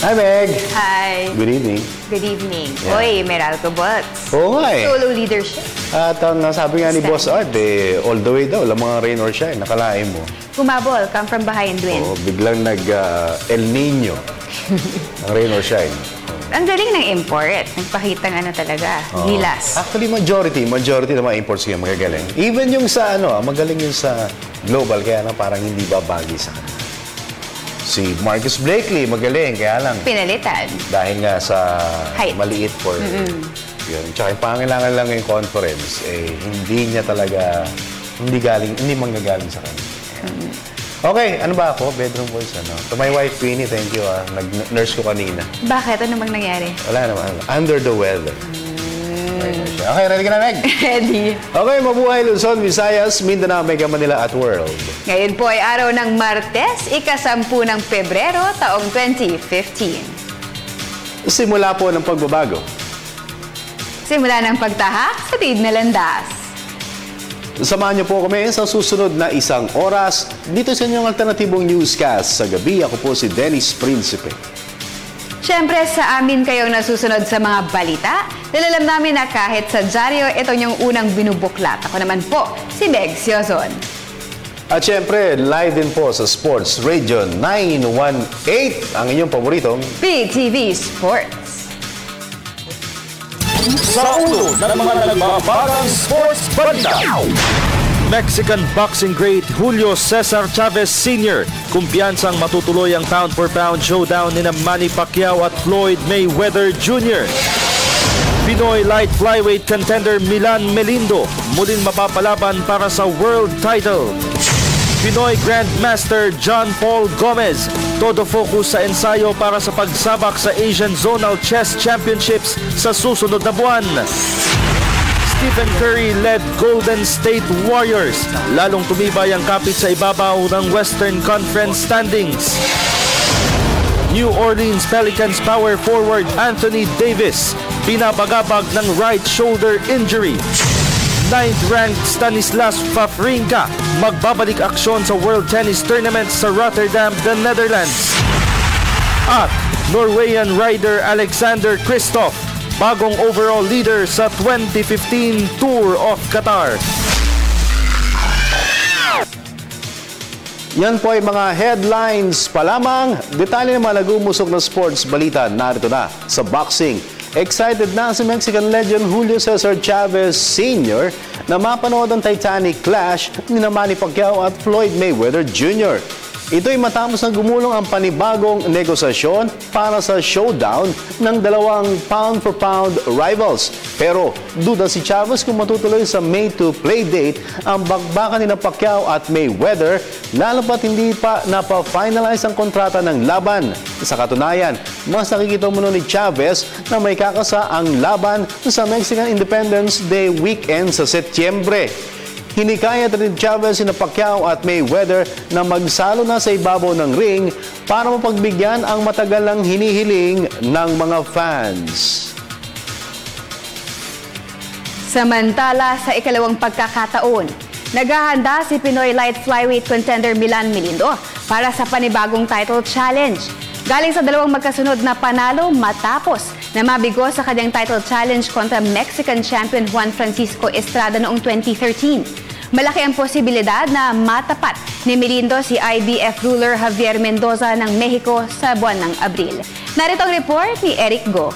Hi, Meg! Hi. Good evening. Good evening. Yeah. Oy, Meralco Bots. Oo nga eh. Solo leadership. At nasabi nga ni Boss Art, all the way daw, lang mga rain or shine, nakalain mo. Humabol, come from behind win. Oo, biglang El Nino. Ang rain or shine. Ang galing ng import. Nagpakita ng talaga. Gilas. Actually, majority ng mga imports kaya magagaling. Even yung sa magaling yung sa global, kaya na parang hindi babagi sa kanila. Si Marcus Blakely, magaling, kaya lang. Pinalitan. Dahil nga sa height. Maliit for yun. Tsaka yung pangailangan lang yung conference, hindi niya talaga, hindi manggagaling sa kanya. Okay, ano ba ako? Bedroom voice, To my wife, Queenie, thank you, Nag-nurse ko kanina. Bakit? Ano bang nangyari? Wala naman. Under the weather. Okay, ready ka na, Meg? Ready. Okay, mabuhay Luzon, Visayas, Mindanao, Mega Manila at World. Ngayon po ay araw ng Martes, ika-10 ng Pebrero, taong 2015. Simula po ng pagbabago. Simula ng pagtahak sa tid na landas. Samahan niyo po kami sa susunod na 1 oras dito sa inyong alternatibong newscast sa gabi. Ako po si Dennis Principe. Siyempre, sa amin kayong nasusunod sa mga balita. Nilalam namin na kahit sa dyaryo, ito yung unang binubuklat. Ako naman po, si Meg Siozon. At siyempre, live din po sa Sports Radio 918, ang inyong paboritong PTV Sports. Sa ulo ng mga nagbabagang sports balita. Mexican boxing great Julio Cesar Chavez Sr. kumpiyansang matutuloy ang pound-for-pound showdown ni Manny Pacquiao at Floyd Mayweather Jr. Pinoy light flyweight contender Milan Melindo muling mapapalaban para sa world title. Pinoy Grandmaster John Paul Gomez todo focus sa ensayo para sa pagsabak sa Asian Zonal Chess Championships sa susunod na buwan. Stephen Curry led Golden State Warriors. Lalong tumibay ang kapit sa ibabaw ng Western Conference standings. New Orleans Pelicans power forward Anthony Davis pinapagabag ng right shoulder injury. 9th-ranked Stanislas Wawrinka magbabalik aksyon sa World Tennis Tournament sa Rotterdam, the Netherlands. At Norwegian rider Alexander Kristoff bagong overall leader sa 2015 Tour of Qatar. Yan po ay mga headlines pa lamang. Detalye naman nag-umusok na sports balita narito na sa boxing. Excited na si Mexican legend Julio Cesar Chavez Sr. na mapanood ang Titanic clash ni Manny Pacquiao at Floyd Mayweather Jr. Ito'y matapos na gumulong ang panibagong negosasyon para sa showdown ng dalawang pound-for-pound rivals. Pero duda si Chavez kung matutuloy sa May 2 play date ang bakbakan ni Pacquiao at Mayweather lalo pat hindi pa napa-finalize ang kontrata ng laban. Sa katunayan, mas nakikita mo ni Chavez na may kakasa ang laban sa Mexican Independence Day weekend sa Setyembre. Hinikayat rin Chavez sina Pacquiao at Mayweather na magsalo na sa ibabaw ng ring para mapagbigyan ang matagal ng hinihiling ng mga fans. Samantala, sa ikalawang pagkakataon, naghahanda si Pinoy light flyweight contender Milan Melindo para sa panibagong title challenge. Galing sa dalawang magkasunod na panalo matapos na mabigo sa kanyang title challenge kontra Mexican champion Juan Francisco Estrada noong 2013. Malaki ang posibilidad na matapat ni Melindo si IBF ruler Javier Mendoza ng Mexico sa buwan ng Abril. Narito ang report ni Eric Go.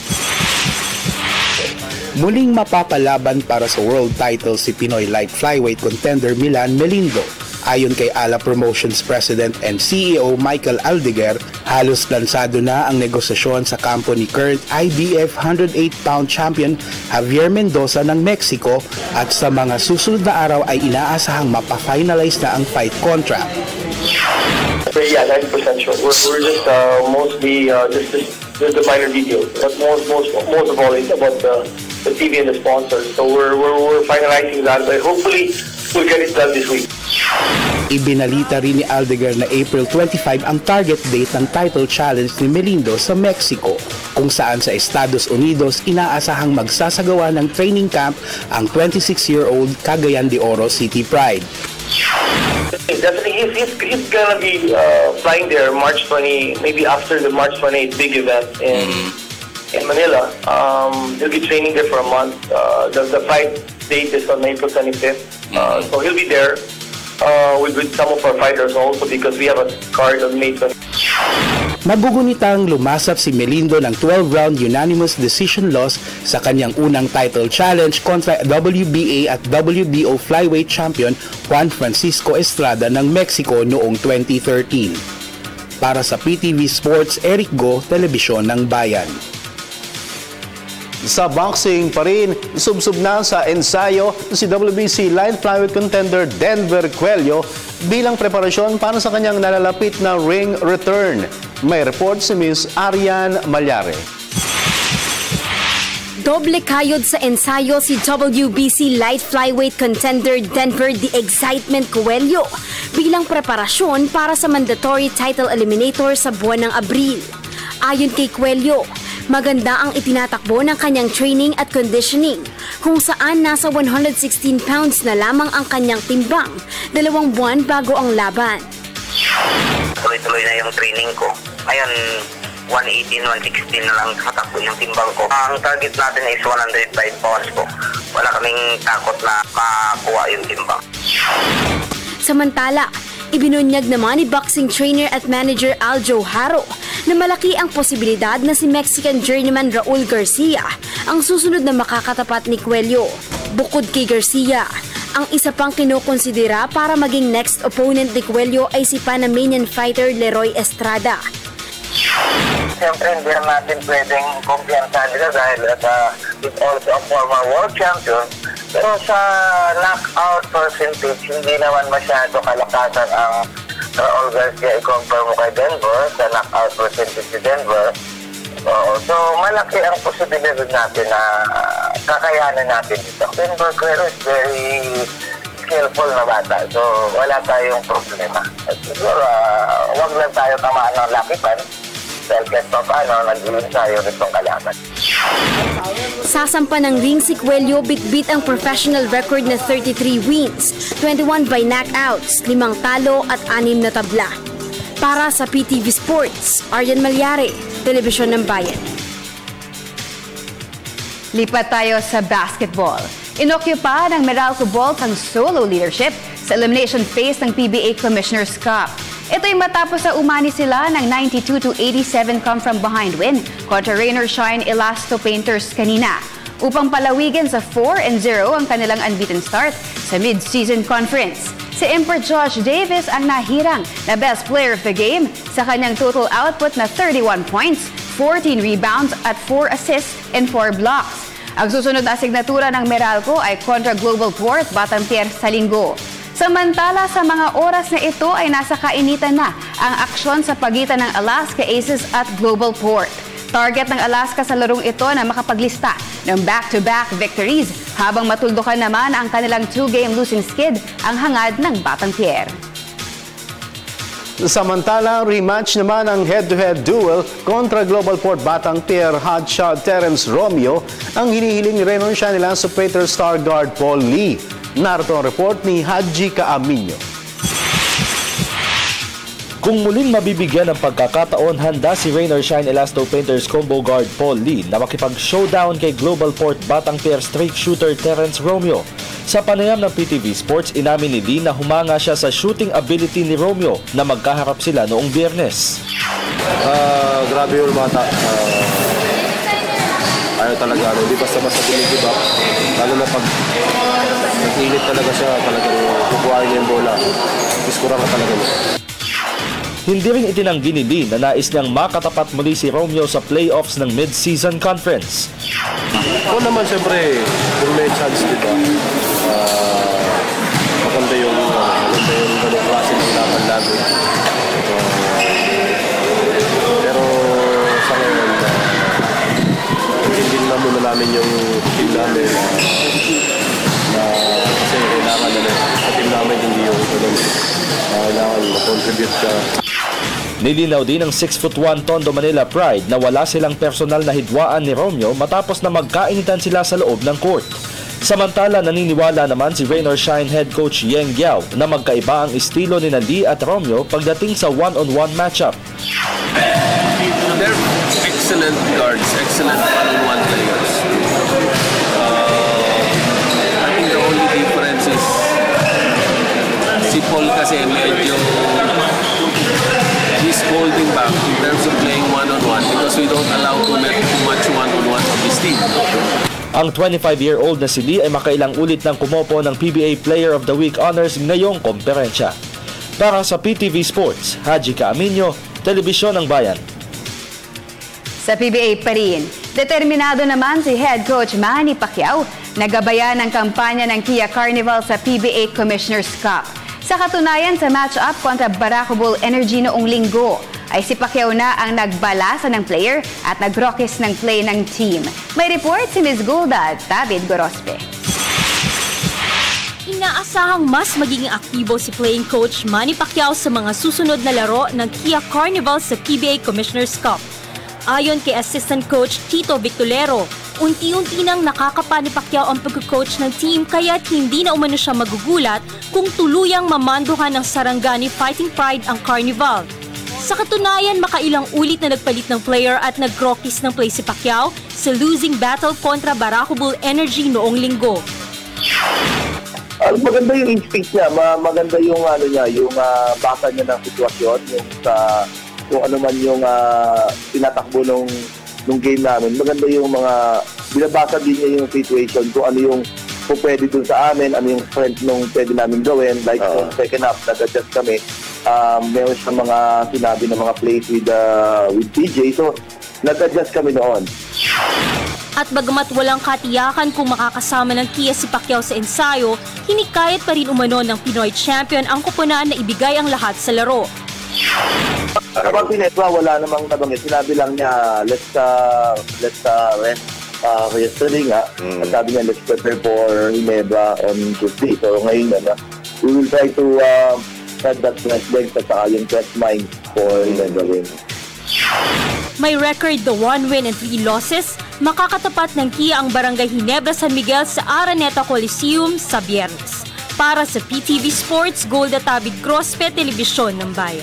Muling mapapalaban para sa world title si Pinoy light flyweight contender Milan Melindo. Ayon kay Ala Promotions President and CEO Michael Aldeguer, halos lansado na ang negosasyon sa kampo ni current IBF 108-pound champion Javier Mendoza ng Mexico at sa mga susunod na araw ay inaasahang mapa-finalize na ang fight contract. Yeah, 90% sure. We're just mostly just the minor details. But most of all, it's about the TV and the sponsors. So we're finalizing that, but hopefully we'll get it done this week. Ibinalita rin ni Aldeguer na April 25 ang target date ng title challenge ni Melindo sa Mexico, kung saan sa Estados Unidos inaasahang magsasagawa ng training camp ang 26-year-old Cagayan de Oro City Pride. Definitely, he's gonna be flying there March 20, maybe after the March 28 big event in Manila. He'll be training there for a month. The fight date is on April 25th, so he'll be there with some of our fighters also because we have a card on May 20th. Nagugunitang lumasap si Melindo ng 12-round unanimous decision loss sa kanyang unang title challenge kontra WBA at WBO flyweight champion Juan Francisco Estrada ng Mexico noong 2013. Para sa PTV Sports, Eric Go, Telebisyon ng Bayan. Sa boxing pa rin, subsub na sa ensayo si WBC light flyweight contender Denver Cuello bilang preparasyon para sa kanyang nalalapit na ring return. May report si Miss Arian Malyare. Doble kayod sa ensayo si WBC light flyweight contender Denver The Excitement Cuello bilang preparasyon para sa mandatory title eliminator sa buwan ng Abril. Ayon kay Cuello, maganda ang itinatakbo ng kanyang training at conditioning kung saan nasa 116 pounds na lamang ang kanyang timbang 2 buwan bago ang laban. Tuloy-tuloy na yung training ko. Ngayon, 118, 116 na lang katakbo yung timbang ko. Ang target natin is 105 pounds po. Wala kaming takot na makakuha yung timbang. Samantala, ibinunyag naman ni boxing trainer at manager Aljo Haro na malaki ang posibilidad na si Mexican journeyman Raul Garcia ang susunod na makakatapat ni Cuello. Bukod kay Garcia, ang isa pang kinukonsidera para maging next opponent ni Cuello ay si Panamanian fighter Leroy Estrada. Siyempre, hindi natin pwedeng kumpiyansahan nila dahil he's also a former world champion. Pero sa knockout percentage, hindi naman masyado kalakasan ang Raul Garcia i-compare mo kay Denver sa knockout percentage si Denver. So, malaki ang posibilidad natin na kakayanin natin ito. Denver Cuello is very skillful na bata. So, wala tayong problema. At siguro, wag lang tayo tamaan ng lakipan dahil kahit pa paano, nag-iinsayo nitong kalaban. Sasampa ng ring si Cuello, bit-bit ang professional record na 33 wins, 21 by knockouts, 5 talo at 6 na tabla. Para sa PTV Sports, Arian Malyare, Telebisyon ng Bayan. Lipat tayo sa basketball. Inokupya ng Meralco Bulls ang solo leadership sa elimination phase ng PBA Commissioner's Cup. Ito'y matapos sa umani sila ng 92-87 come-from-behind win kontra Rain or Shine Elasto Painters kanina upang palawigin sa 4-0 ang kanilang unbeaten start sa mid-season conference. Si Emperor Josh Davis ang nahirang na best player of the game sa kanyang total output na 31 points, 14 rebounds at 4 assists and 4 blocks. Ang susunod na asignatura ng Meralco ay kontra Global Port Batantier sa linggo. Samantala, sa mga oras na ito ay nasa kainitan na ang aksyon sa pagitan ng Alaska Aces at Global Port. Target ng Alaska sa larong ito na makapaglista ng back-to-back victories habang matuldukan naman ang kanilang 2-game losing skid ang hangad ng Batantier. Samantala, rematch naman ang head-to-head duel kontra Global Port Batantier hotshot Terence Romeo ang hinihiling renunsya nila sa Prater star guard Paul Lee. Narito ang report ni Haji Caaminio. Kung muling mabibigyan ng pagkakataon, handa si Rain or Shine Elasto Painters combo guard Paul Lee na makipag-showdown kay Global Port Batantier straight shooter Terence Romeo. Sa panayam ng PTV Sports, inamin ni Lee na humanga siya sa shooting ability ni Romeo na magkaharap sila noong Biyernes. Grabe yung bata. Ayaw talaga, hindi basta-basta binigib up. Lalo na pag nag-init talaga siya, talagang kukuhain niya yung bola. Iskura ka talaga niya. Hindi rin itinanggi ni Lee na nais niyang makatapat muli si Romeo sa playoffs ng mid-season conference. Oo naman, siyempre, kung may chance, diba? Maganda yung ganong klase ng laban lagi. Pero sa ngayon, hindi naman namin yung team namin na kasi kailangan na sa team namin namin, hindi yung kailangan contribute ka. Nilinaw din ng 6'1" Tondo Manila Pride na wala silang personal na hidwaan ni Romeo matapos na magkainitan sila sa loob ng court. Samantala, naniniwala naman si Rain or Shine head coach Yeng Giao na magkaiba ang estilo ni Lee at Romeo pagdating sa one-on-one matchup. They're excellent guards, excellent one-on-one players. I think the only difference is si Paul kasi medyo he's holding back in terms of playing one-on-one because we don't allow too much one-on-one of his team. Ang 25-year-old na si Lee ay makailang ulit ng kumopo ng PBA Player of the Week honors ngayong komperensya. Para sa PTV Sports, Haji Caaminio, Telebisyon ng Bayan. Sa PBA pa rin, determinado naman si head coach Manny Pacquiao na gabayan ang kampanya ng Kia Carnival sa PBA Commissioner's Cup. Sa katunayan sa match-up kontra Barako Bull Energy noong linggo, ay si Pacquiao na ang nagbalasa ng player at nagrokis ng play ng team. May report si Ms. Gulda at David Gorospe. Inaasahang mas magiging aktibo si playing coach Manny Pacquiao sa mga susunod na laro ng Kia Carnival sa PBA Commissioner's Cup. Ayon kay Assistant Coach Tito Victolero, unti-unti nang nakakapa ni Pacquiao ang pag-coach ng team kaya't hindi na umano siya magugulat kung tuluyang mamanduhan ng Sarangani Fighting Pride ang Carnival. Sa katunayan, makailang ulit na nagpalit ng player at nag-rockies ng play si Pacquiao sa losing battle kontra Barako Bull Energy noong linggo. Maganda yung instinct niya, maganda yung yung basa niya ng sitwasyon, yung sa kung ano man yung tinatakbo nung game namin. Maganda yung mga binabasa din niya yung situation, kung ano yung pwede dun sa amin, ano yung strength nung pwede namin gawin. Like yung second half, nag-adjust kami. Meron siya mga sinabi ng mga plays with PJ, so nag-adjust kami noon. At bagamat walang katiyakan kung makakasama ng Kia si Pacquiao sa ensayo, hinikayat pa rin umano ng Pinoy champion ang kupunan na ibigay ang lahat sa laro. Kapag pinetwa, wala namang nabanggit. Sinabi lang niya, let's rest yesterday nga. At sabi niya, let's prepare for Ginebra on Tuesday. So ngayon we will try to set that rest legs at saka yung test mind for Ginebra win. May record the 1 win and 3 losses. Makakatapat ng Kia ang Barangay Ginebra San Miguel sa Araneta Coliseum sa Biyernes. Para sa PTV Sports, Golda David Grospe, Telebisyon ng Bayan.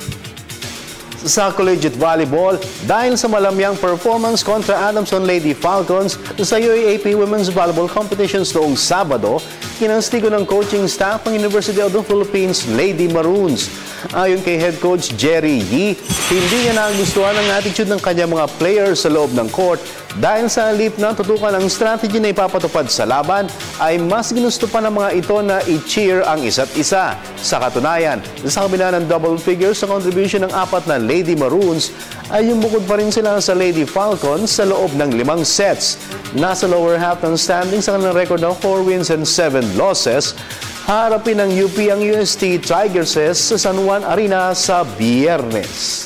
Sa Collegiate Volleyball, dahil sa malamyang performance kontra Adamson Lady Falcons sa UAAP Women's Volleyball Competitions noong Sabado, kinastigo ng coaching staff ng University of the Philippines Lady Maroons. Ayon kay head coach Jerry Yee, hindi niya nagustuhan ang attitude ng kanyang mga players sa loob ng court dahil sa halip na tutukan ang strategy na ipapatupad sa laban ay mas ginusto pa ng mga ito na i-cheer ang isa't isa. Sa katunayan, sa kabila ng double figures sa contribution ng 4 na Lady Maroons, ay bukod pa rin sila sa Lady Falcons sa loob ng 5 sets. Nasa lower half ng standings ang kanilang record ng 4 wins and 7 losses. Harapin ng UP ang UST Tigerses sa San Juan Arena sa Biyernes.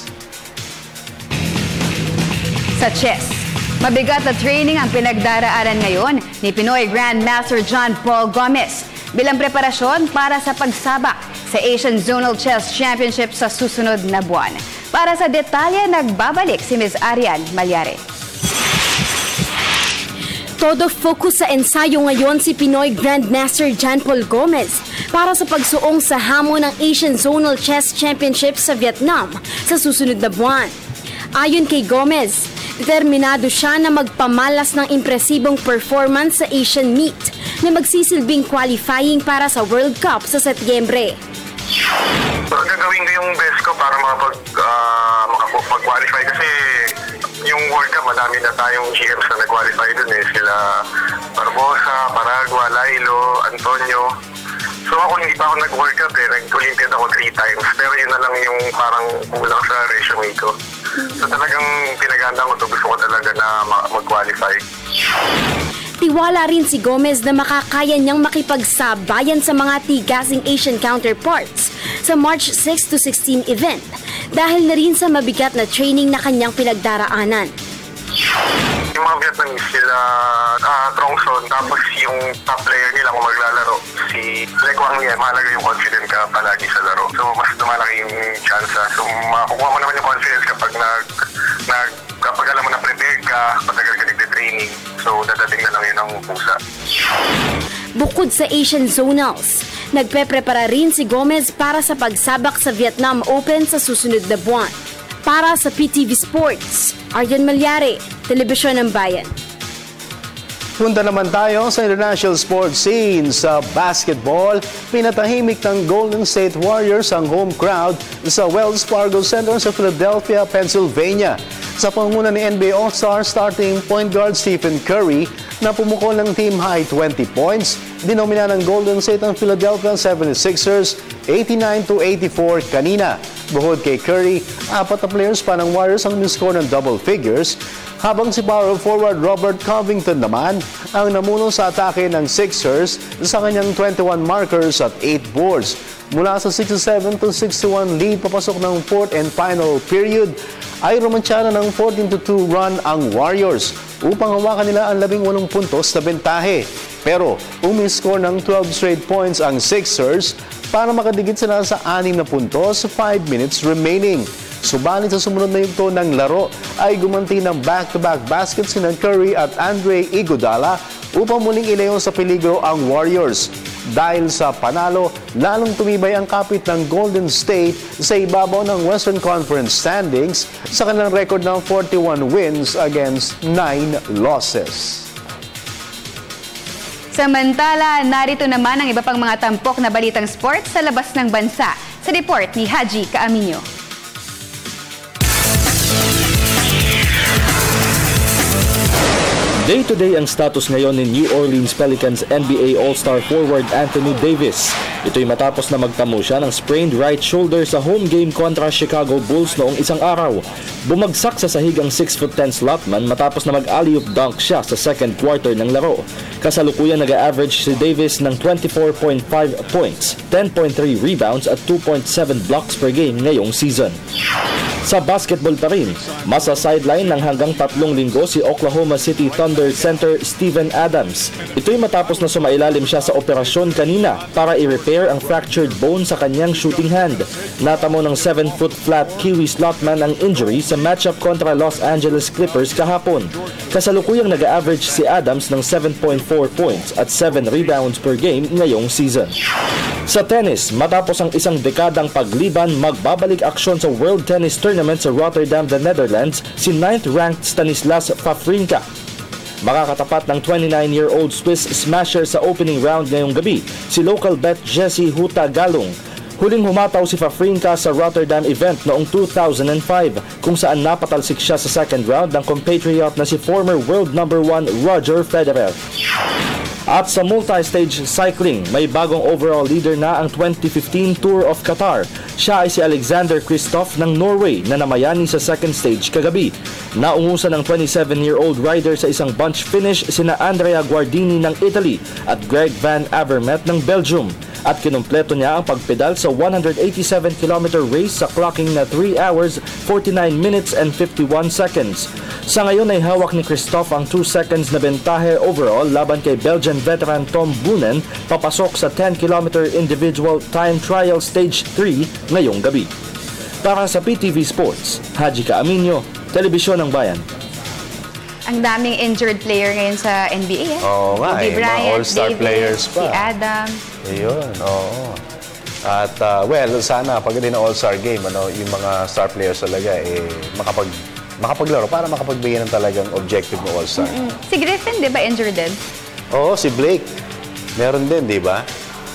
Sa chess, mabigat na training ang pinagdaraanan ngayon ni Pinoy Grandmaster John Paul Gomez bilang preparasyon para sa pagsabak sa Asian Zonal Chess Championship sa susunod na buwan. Para sa detalye, nagbabalik si Ms. Arian Malyare. Todo focus sa ensayo ngayon si Pinoy Grandmaster John Paul Gomez para sa pagsuong sa hamon ng Asian Zonal Chess Championship sa Vietnam sa susunod na buwan. Ayon kay Gomez, determinado siya na magpamalas ng impresibong performance sa Asian Meet na magsisilbing qualifying para sa World Cup sa Setyembre. Gagawin ko yung best ko para makapag-qualify kasi yung World Cup, madami na tayong GMs na nag-qualify dun eh. Sila Barbosa, Paragua, Lailo, Antonio. So ako hindi pa ako nag-World Cup eh. Nag-Olympiad ako 3 times. Pero yun na lang yung parang kulang sa resume ko. So talagang pinaganda ko to. Gusto ko talaga na mag-qualify. Tiwala rin si Gomez na makakaya niyang makipagsabayan sa mga tigasing Asian counterparts sa March 6 to 16 event dahil na rin sa mabigat na training na kanyang pinagdaraanan. Yung mga Vietnamese sila, Trongson, tapos yung top player nila kung maglalaro, si Le Quang Ye, mahalaga yung confidence ka palagi sa laro. So, mas lumalaki yung chance. So, makukuha mo naman yung confidence kapag kapag alam mo na prepared ka, patagal ka nagtitraining. So, dadating na lang yun ang pusa. Bukod sa Asian Zonals, nagpe-prepara rin si Gomez para sa pagsabak sa Vietnam Open sa susunod na buwan. Para sa PTV Sports, Aryan Malyari, Telebisyon ng Bayan. Punta naman tayo sa international sports scene. Sa basketball, pinatahimik ng Golden State Warriors ang home crowd sa Wells Fargo Center sa Philadelphia, Pennsylvania. Sa pangunguna ni NBA All-Star starting point guard Stephen Curry na pumukol ng team high 20 points, dinomina ng Golden State ang Philadelphia 76ers 89-84 kanina. Bukod kay Curry, 4 na players pa ng Warriors ang miscore ng double figures, habang si power forward Robert Covington naman ang namuno sa atake ng Sixers sa kanyang 21 markers at 8 boards. Mula sa 67-61 lead papasok ng fourth and final period, ay romansyana ng 14-2 run ang Warriors upang hawakan nila ang 18 puntos na bentahe. Pero umiscore ng 12 straight points ang Sixers para makadikit sila sa 6 na puntos, 5 minutes remaining. Subalit sa sumunod na yugto ng laro ay gumanti ng back-to-back baskets sina Curry at Andre Iguodala upang muling ilayo sa peligro ang Warriors. Dahil sa panalo, lalong tumibay ang kapit ng Golden State sa ibabaw ng Western Conference standings sa kanilang record ng 41 wins against 9 losses. Samantala, narito naman ang iba pang mga tampok na balitang sports sa labas ng bansa. Sa report ni Haji Kaaminyo. Day-to-day ang status ngayon ni New Orleans Pelicans NBA All-Star forward Anthony Davis. Ito'y matapos na magtamo siya ng sprained right shoulder sa home game kontra Chicago Bulls noong isang araw. Bumagsak sa sahig ang 6'10" slotman matapos na mag-alley-oop dunk siya sa second quarter ng laro. Kasalukuyan nag-average si Davis ng 24.5 points, 10.3 rebounds at 2.7 blocks per game ngayong season. Sa basketball pa rin, masa sideline ng hanggang 3 linggo si Oklahoma City Thunder center Steven Adams. Ito'y matapos na sumailalim siya sa operasyon kanina para i-repair ang fractured bone sa kanyang shooting hand. Natamo ng 7-foot flat Kiwi slotman ang injury sa matchup kontra Los Angeles Clippers kahapon. Kasalukuyang nag-average si Adams ng 7.4 points at 7 rebounds per game ngayong season. Sa tennis, matapos ang isang dekadang pagliban, magbabalik aksyon sa World Tennis Tournament sa Rotterdam, the Netherlands, si 9th-ranked Stanislas Wawrinka. Makakatapat ng 29-year-old Swiss smasher sa opening round ngayong gabi, si local bet Jesse Huta Galung. Huling humataw si Wawrinka sa Rotterdam event noong 2005 kung saan napatalsik siya sa second round ng compatriot na si former world number 1 Roger Federer. At sa multi-stage cycling, may bagong overall leader na ang 2015 Tour of Qatar. Siya ay si Alexander Kristoff ng Norway na namayani sa second stage kagabi. Naungusan ng 27-year-old rider sa isang bunch finish sina Andrea Guardini ng Italy at Greg Van Avermaet ng Belgium. At kinumpleto niya ang pagpedal sa 187-kilometer race sa clocking na 3 hours, 49 minutes and 51 seconds. Sa ngayon ay hawak ni Kristoff ang 2 seconds na bentahe overall laban kay Belgian veteran Tom Boonen papasok sa 10-kilometer individual time trial stage 3 ngayong gabi. Para sa PTV Sports, Haji Kaaminyo, Telebisyon ng Bayan. Ang daming injured player ngayon sa NBA. Oo nga, Kobe Bryant, all-star Davis, players pa. si Adam. Ayun, oo. At well, sana pag din all-star game, yung mga star players talaga makapaglaro para makapagbigay ng talagang objective ng all-star. Si Griffin, di ba, injured din? Oo, si Blake. Meron din, di ba?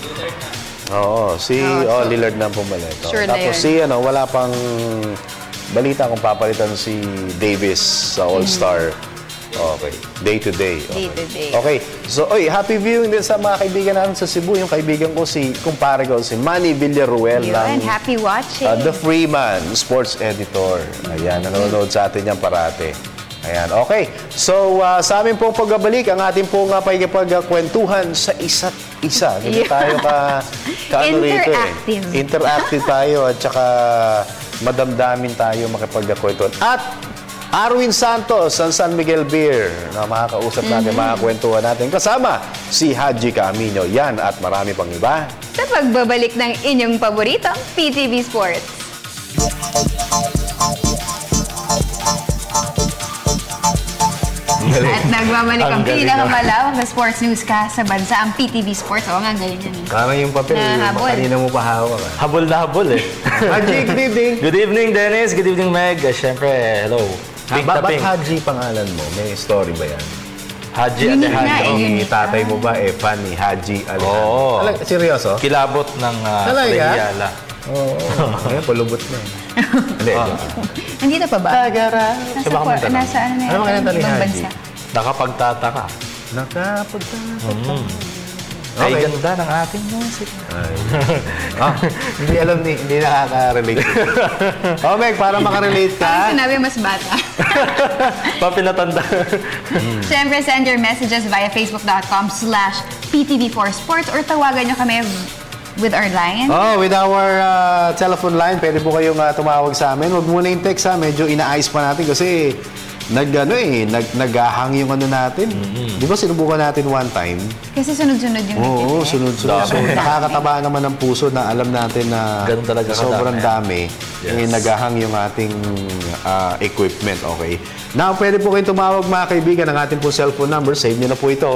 Oo, Lillard na pumalit. Sure. Tapos wala pang balita kung papalitan si Davis sa all-star. Okay. Day to day. Okay. So, happy viewing din sa mga kaibigan natin sa Cebu. Yung kaibigan ko, kumpare ko, si Manny Villaruel ng happy watching. The Freeman, sports editor. Ayan, nanonood sa atin yan parate. Ayan, okay. So, sa amin pong pagbabalik, ang ating pong pakikipagkwentuhan sa isa't isa. Hindi tayo interactive. Interactive tayo at saka madamdamin tayo makipagkwentuhan. At Arwin Santos ng San Miguel Beer na makakausap natin, makakwentuhan natin. Kasama si Haji Camino. Yan at marami pang iba. Sa pagbabalik ng inyong paboritong PTV Sports. At nagbabalik ang pinakamalawak na sports news ka sa bansa, ang PTV Sports. Oo nga, galing yan. Parang yung papel, kanina mo pa hawak. Habol na habol eh. Haji, good evening. Good evening, Dennis. Good evening, Meg. Siyempre, hello. Big Ba't Haji pangalan mo? May story ba yan? Haji Alejandro. Ni tatay mo ba fan ni Haji Alejandro? Oo. Seryoso? Kilabot ng Reyala. Oo. Ngayon, palubot na. Hindi. Nandito pa ba? Tagara. Nasa ano na ano yan? Ibang bansa. Nakapagtataka. Ay, ganda ng ating music. Hindi alam hindi nakaka-relate. Meg, para makarelate ka. Parang sinabi mas bata. Papinatanda. Siyempre, send your messages via facebook.com/PTV4Sports or tawagan nyo kami with our line. With our telephone line, pwede po kayong tumawag sa amin. Huwag muna yung text medyo inaayos pa natin kasi naghahang yung ano natin. Di ba sinubukan natin one time? Kasi sunod-sunod yung Oo, sunod-sunod. So, nakakataba naman ng puso na alam natin na sobrang dami. Naghahang yung ating equipment, okay? Now, pwede po kayong tumawag mga kaibigan ng ating po cellphone number. Save nyo na po ito.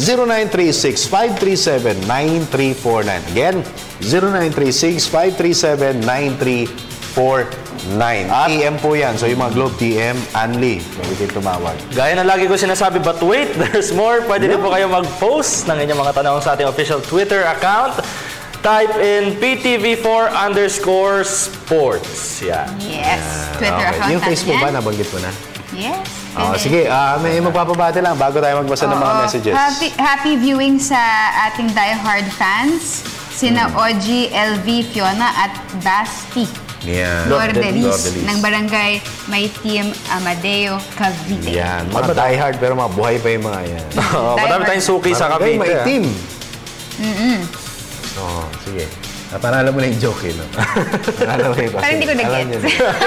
0936-537-9349. Again, 0936-537-9349. TM po yan. So, yung mga Globe TM, Anli. Pwede kayong tumawag. Gaya na lagi ko sinasabi, but wait, there's more. Pwede din po kayo mag-post ng inyong mga tanong sa ating official Twitter account. Type in PTV4_sports. Yan. Yes. Twitter account yung Facebook ba, nabanggit mo na? Yes. Sige, may magpapabati lang bago tayo magbasa ng mga messages. Happy viewing sa ating diehard fans. Sina Oji, LV, Fiona at Basti. Lordelis ng barangay May Team Amadeo, Cavite. Yan. Mga diehard pero mga buhay pa yung mga yan. Madami tayong suki sa Cavite. May team. Sige. Parang alam mo na yung joke, no? Parang hindi ko na-get.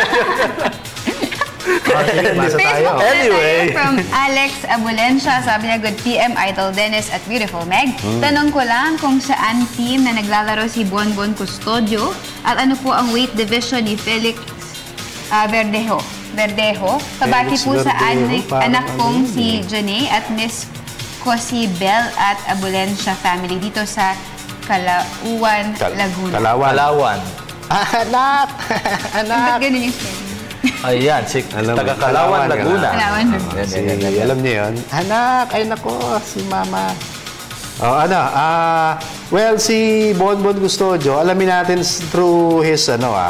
Facebook anyway. From Alex Abulencia, sabi niya, good PM, Idol Dennis at Beautiful Meg. Tanong ko lang kung saan team na naglalaro si Bonbon Custodio at ano po ang weight division ni Felix Verdejo. Kabati po sa anak kong si Janae at Miss Cosibel at Abulencia family dito sa Calauan, Laguna. Calauan. Anak! Ba't ganun yung spelling? Ayan, si taga-Calauan, Laguna. Alam niyo yun? Anak, ay nako, si Mama. Well, si Bonbon Custodio, alamin natin through his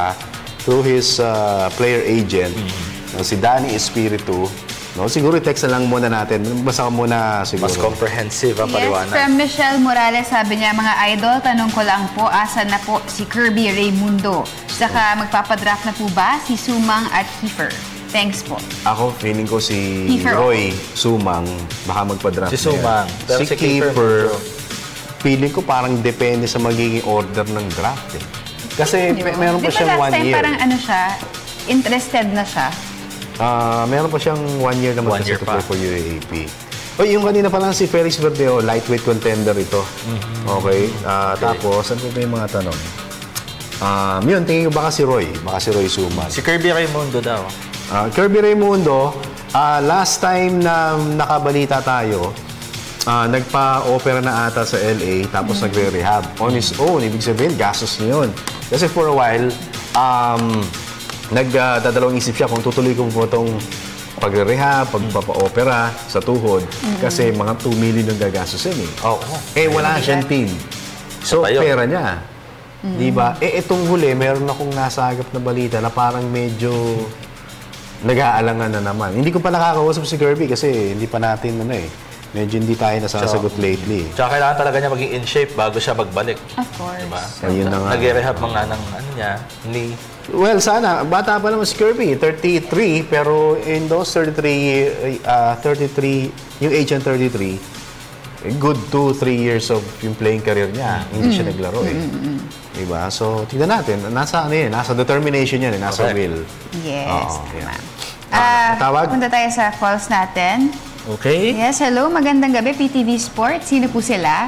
player agent, si Danny Espiritu. No, siguro i-text na lang muna natin. Basta ka muna siguro. Mas comprehensive ang paliwanag. Yes, from Michelle Morales, sabi niya, mga idol, tanong ko lang po, asan na po si Kirby Raymundo? Saka magpapadraft na po ba si Sumang at Kiefer? Thanks po. Ako, feeling ko si Kiefer Roy Sumang, baka magpadraft si Sumang. Si Kiefer, feeling ko parang depende sa magiging order ng draft. Kasi meron pa siyang 1 year. Parang ano siya, interested na siya. Meron pa siyang 1 year naman sa for UAAP. Yung kanina pa lang si Felix Verdejo, lightweight contender ito. Okay. Tapos, ano ba yung mga tanong? Yun, tingin ko baka si Roy Sumang. Si Kirby Raymundo daw. Kirby Raymundo, last time na nakabalita tayo, nagpa-opera na ata sa LA, tapos nagre-rehab. On his own, ibig sabihin, gastos niya yun. Kasi for a while, nagdadalawang isip siya kung tutuloy ko po itong pagre-rehab, pagpapa-opera sa tuhod. Kasi mga 2 million yung gagastusin wala siyang team. So, pera niya. Diba? Itong huli, meron akong nasagap na balita na parang medyo nag-aalangan na naman. Hindi ko pa nakakausap si Kirby kasi hindi pa natin medyo hindi tayo nasasagot lately. Tsaka kailangan talaga niya maging in shape bago siya magbalik. Of course. Diba? Ayun na nga. Nag-rehab mga ng knee. Well, sana. Bata pa naman si Kirby. 33. Pero in those 33, yung age ng 33, good 2-3 years of yung playing career niya. Hindi siya naglaro Diba? So, tignan natin. Nasa determination yan. Nasa will. Yes. Tawag? Punta tayo sa calls natin. Okay. Yes, hello. Magandang gabi, PTV Sports. Sino po sila?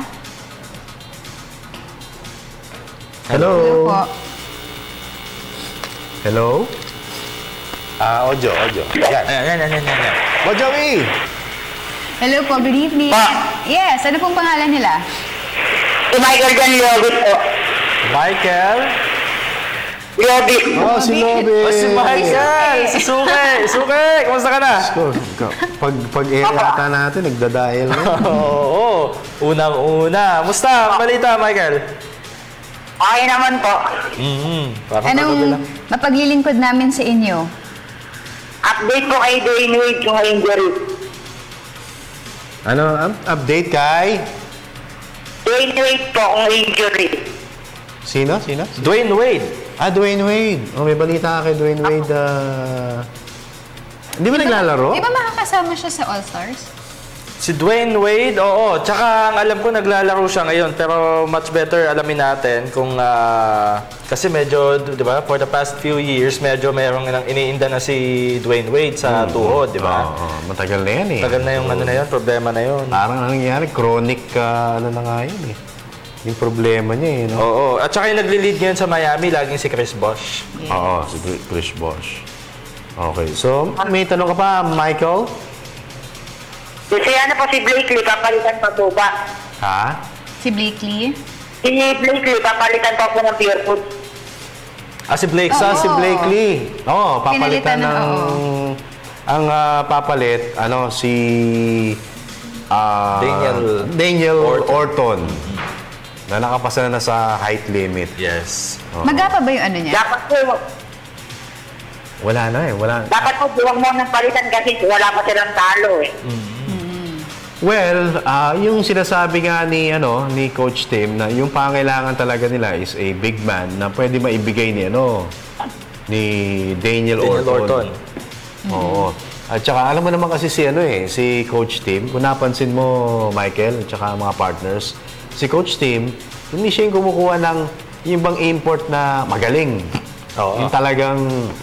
Hello. Hello po. Hello? Audio. Yan. Mojoey! Hello po, good evening. Yes, ano pong pangalan nila? Si Michael Jan Lobit po. Michael? Lobit. Oh, si Lobby. Si Michael! Si Suke! Kumusta ka na? Pag yata natin, nagdadial na. Oo. Unang-una. Musta? Balita, Michael? Okay naman po. Anong mapaglilingkod namin sa inyo? Update po kay Dwayne Wade yung injury. Ano? Update kay? Dwayne Wade po kung injury. Sino? Dwayne Wade. Dwayne Wade. Oh, may balita ka kay Dwayne Wade. Hindi ba naglalaro? Di ba makakasama siya sa All-Stars? Si Dwayne Wade, oo. Tsaka ang alam ko naglalaro siya ngayon. Pero much better alamin natin kung... kasi medyo, di ba, for the past few years, medyo mayroong iniinda na si Dwayne Wade sa tuhod, di ba? Matagal na yan eh. Matagal na yung ano na yun, problema na yun. Parang nangyayari, chronic ano na nga yun eh. Yung problema niya eh, no? Oo. At saka yung nagli-lead ngayon sa Miami, laging si Chris Bosh. Yes. Oo, si Chris Bosh. Okay, so may tanong ka pa, Michael? Kasi ano po si Blakely, papalitan pa po ba? Ha? Si Blakely? Si Blakely, papalitan pa po ng pure food. Si Blake. Si Blakely. Oo, papalitan Pinalitan ng... Ang papalit, si... Daniel Orton. Na nakapasa na sa height limit. Yes. Magapa ba yung ano niya? Dapat po, Wala na eh, wala. dapat po buwag mo ng palitan kasi wala pa silang talo eh. Well, yung sinasabi nga ni Coach Tim na yung pangailangan talaga nila is a big man na pwede maibigay ni Daniel Orton. Oo. At saka alam mo naman kasi si Coach Tim, kung napansin mo Michael at saka mga partners, si Coach Tim, hindi siya yung kumukuha ng yung bang import na magaling. Yung talagang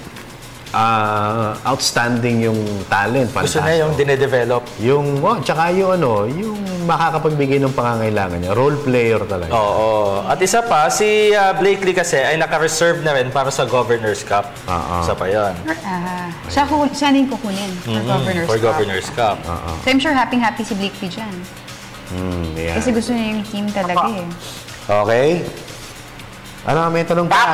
outstanding yung talent. Gusto na yung dinedevelop. Tsaka yung makakapagbigay ng pangangailangan niya. Role player talaga. Oo. At isa pa, si Blakely kasi ay naka-reserve na rin para sa Governor's Cup. Isa pa yun. Siya na yung kukunin for Governor's Cup. So I'm sure happy si Blakely dyan. Yeah. Kasi gusto niya yung team talaga eh. Okay. May tanong pa?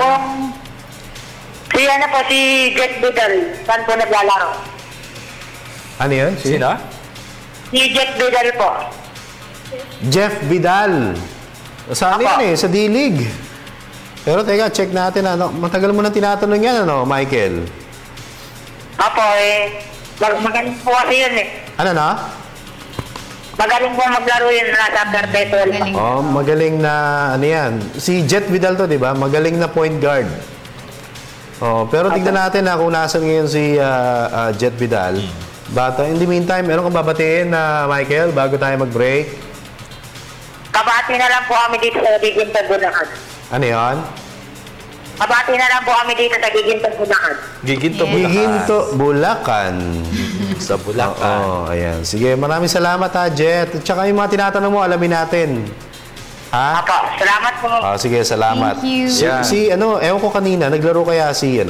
Si Jet Vidal, saan po naglalaro? Ano yun? Sino? Si Jet Vidal po. Jeff Vidal. Saan yan sa D-League. Pero teka, check natin. Matagal mo na tinatanong yan, Michael? Apo magaling po kasi yun eh. Ano na? Magaling po maglaro yun nasa perpetual. Magaling na, yan. Si Jet Vidal to, di ba? Magaling na point guard. Pero tignan natin kung nasan ngayon si Jet Vidal. But in the meantime, meron kang babatiin Michael, bago tayo mag-break? Kabati na lang po kami dito sa Gigintag, Bulacan. Ano yun? Kabati na lang po kami dito sa Gigintag, Bulacan. Giginto, Bulacan. Sa Bulacan. Ayan. Sige, maraming salamat Jet. At saka yung mga tinatanong mo, alamin natin. Ha? Apo, salamat po. Sige, salamat. Thank Si you. ewan ko kanina, naglaro kaya si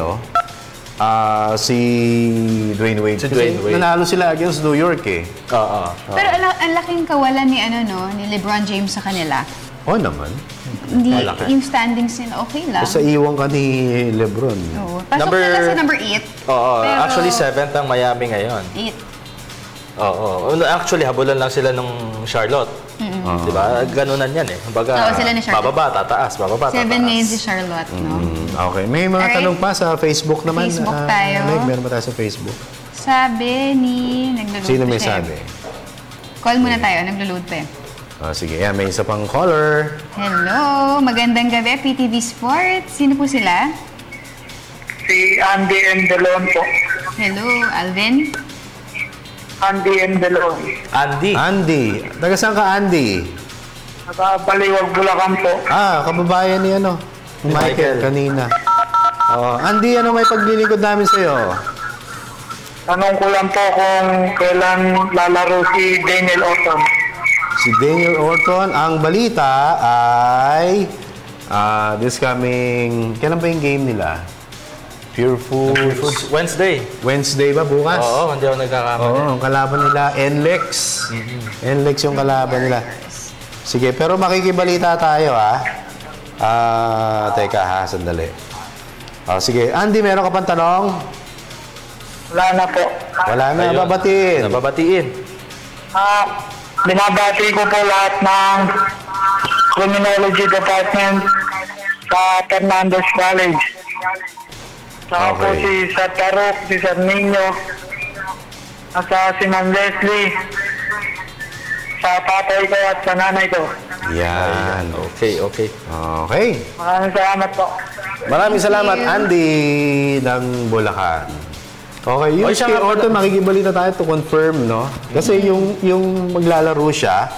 Dwayne Wade. Dwayne Wade. Nanalo sila against New York eh. Pero ang laking kawalan ni LeBron James sa kanila. Naman. Hindi, yung standings nila okay lang. Sa iwan ka ni LeBron. Pasok nila sa number 8. Actually 7th ang Miami ngayon. 8. Actually, habulan lang sila nung Charlotte. Diba? Ganunan yan eh. Sila ni Charlotte. Bababa, tataas. 7 ngayon si Charlotte, no? Okay. May mga tanong pa sa Facebook naman. Facebook tayo. Meron ba tayo sa Facebook? Sabi ni... Nagluluto Sino may sabi? Call muna tayo. Nagluluto eh. Sige. May isa pang caller. Hello. Magandang gabi, PTV Sports. Sino po sila? Si Andy Endelon po. Hello, Alvin. Andy Endelon. Andy. Taga saan ka, Andy? Nakapaliwag, Bulacan po. Kababayan ni Michael kanina. Andy, may paglilingkod namin sa'yo? Tanong ko lang po kung kailan lalaro si Daniel Orton. Si Daniel Orton, ang balita ay this coming, kailan ba yung game nila? Pure Foods. Wednesday ba bukas? Oo, hindi ako nagkakamali. Oo, ang kalaban nila, NLEX. NLEX yung kalaban nila. Sige, pero makikibalita tayo teka ha, sandali. Sige, Andy, meron ka pang tanong? Wala na po. Wala na, Ayun. Nababatiin. Binabati ko po lahat ng Criminology Department sa Fernandez College. Saka po si Sir Tarok, si Sir Nino, at si Ma'am Leslie, sa tatay ko at sa nanay ko. Yan. Okay. Maraming salamat po. Maraming salamat, Andy ng Bulacan. Okay, yung kay Orton, makikibalita tayo to confirm, no? Kasi yung maglalaro siya,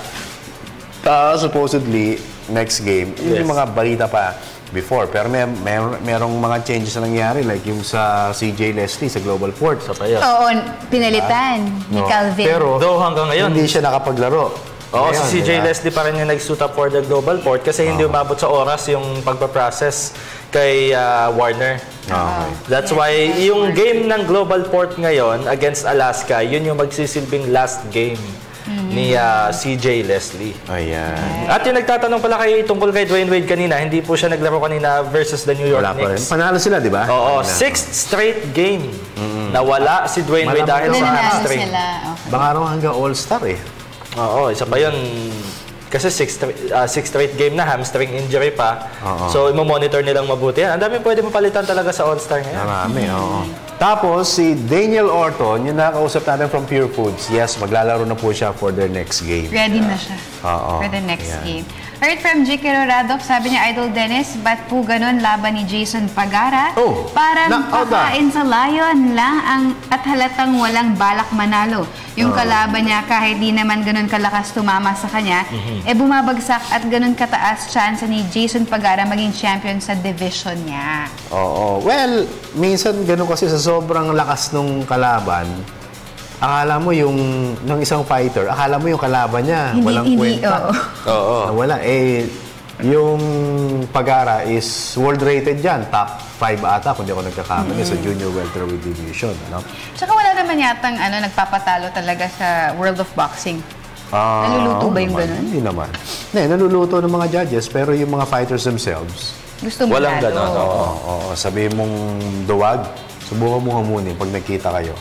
supposedly, next game, yung mga balita pa before. Pero merong mga changes na nangyari, like yung sa CJ Leslie sa Global Port. Oo, pinalitan ni Calvin. Pero hanggang ngayon, hindi siya nakapaglaro. Oo, si CJ Leslie pa rin yung nag-suit up for the Global Port kasi hindi umabot sa oras yung pagpaprocess kay Warner. That's why yung game ng Global Port ngayon against Alaska, yun yung magsisilbing last game ni CJ Leslie. Ayan. At yung nagtatanong pala tungkol kay Dwayne Wade kanina, hindi po siya naglaro kanina versus the New York Knicks. Panalo sila, di ba? Oo, 6th straight game na wala si Dwayne Wade dahil sa hamstring. Baka raw hanggang All-Star Oo, isa pa yun. Kasi 6 straight game na, hamstring injury pa. So, imomonitor nilang mabuti yan. Ang dami pwede mapalitan talaga sa All-Star ngayon. Marami, Tapos, si Daniel Orton, yung nakakausap natin from Pure Foods, yes, maglalaro na po siya for their next game. Ready na siya for the next game. Heard from J.K. Roradok, sabi niya, Idol Dennis, ba't po ganun laban ni Jason Pagara? Parang kakain sa Lion lang at halatang walang balak manalo. Yung kalaban niya, kahit di naman ganun kalakas tumama sa kanya, bumabagsak at ganun kataas chance ni Jason Pagara maging champion sa division niya. Well, minsan ganun kasi sa sobrang lakas nung kalaban, akala mo ng isang fighter, akala mo yung kalaban niya, walang kwenta. Wala. Yung Pagara is world rated dyan. Top 5 ata, kung di ako nagkakamali, sa junior welterweight division. Tsaka wala naman yatang nagpapatalo talaga sa World of Boxing. Naluluto ba yung ganun? Hindi naman. Naluluto ng mga judges, pero yung mga fighters themselves, gusto mo walang ganun. Sabihin mong duwag, subukan mo muna pag nakita kayo.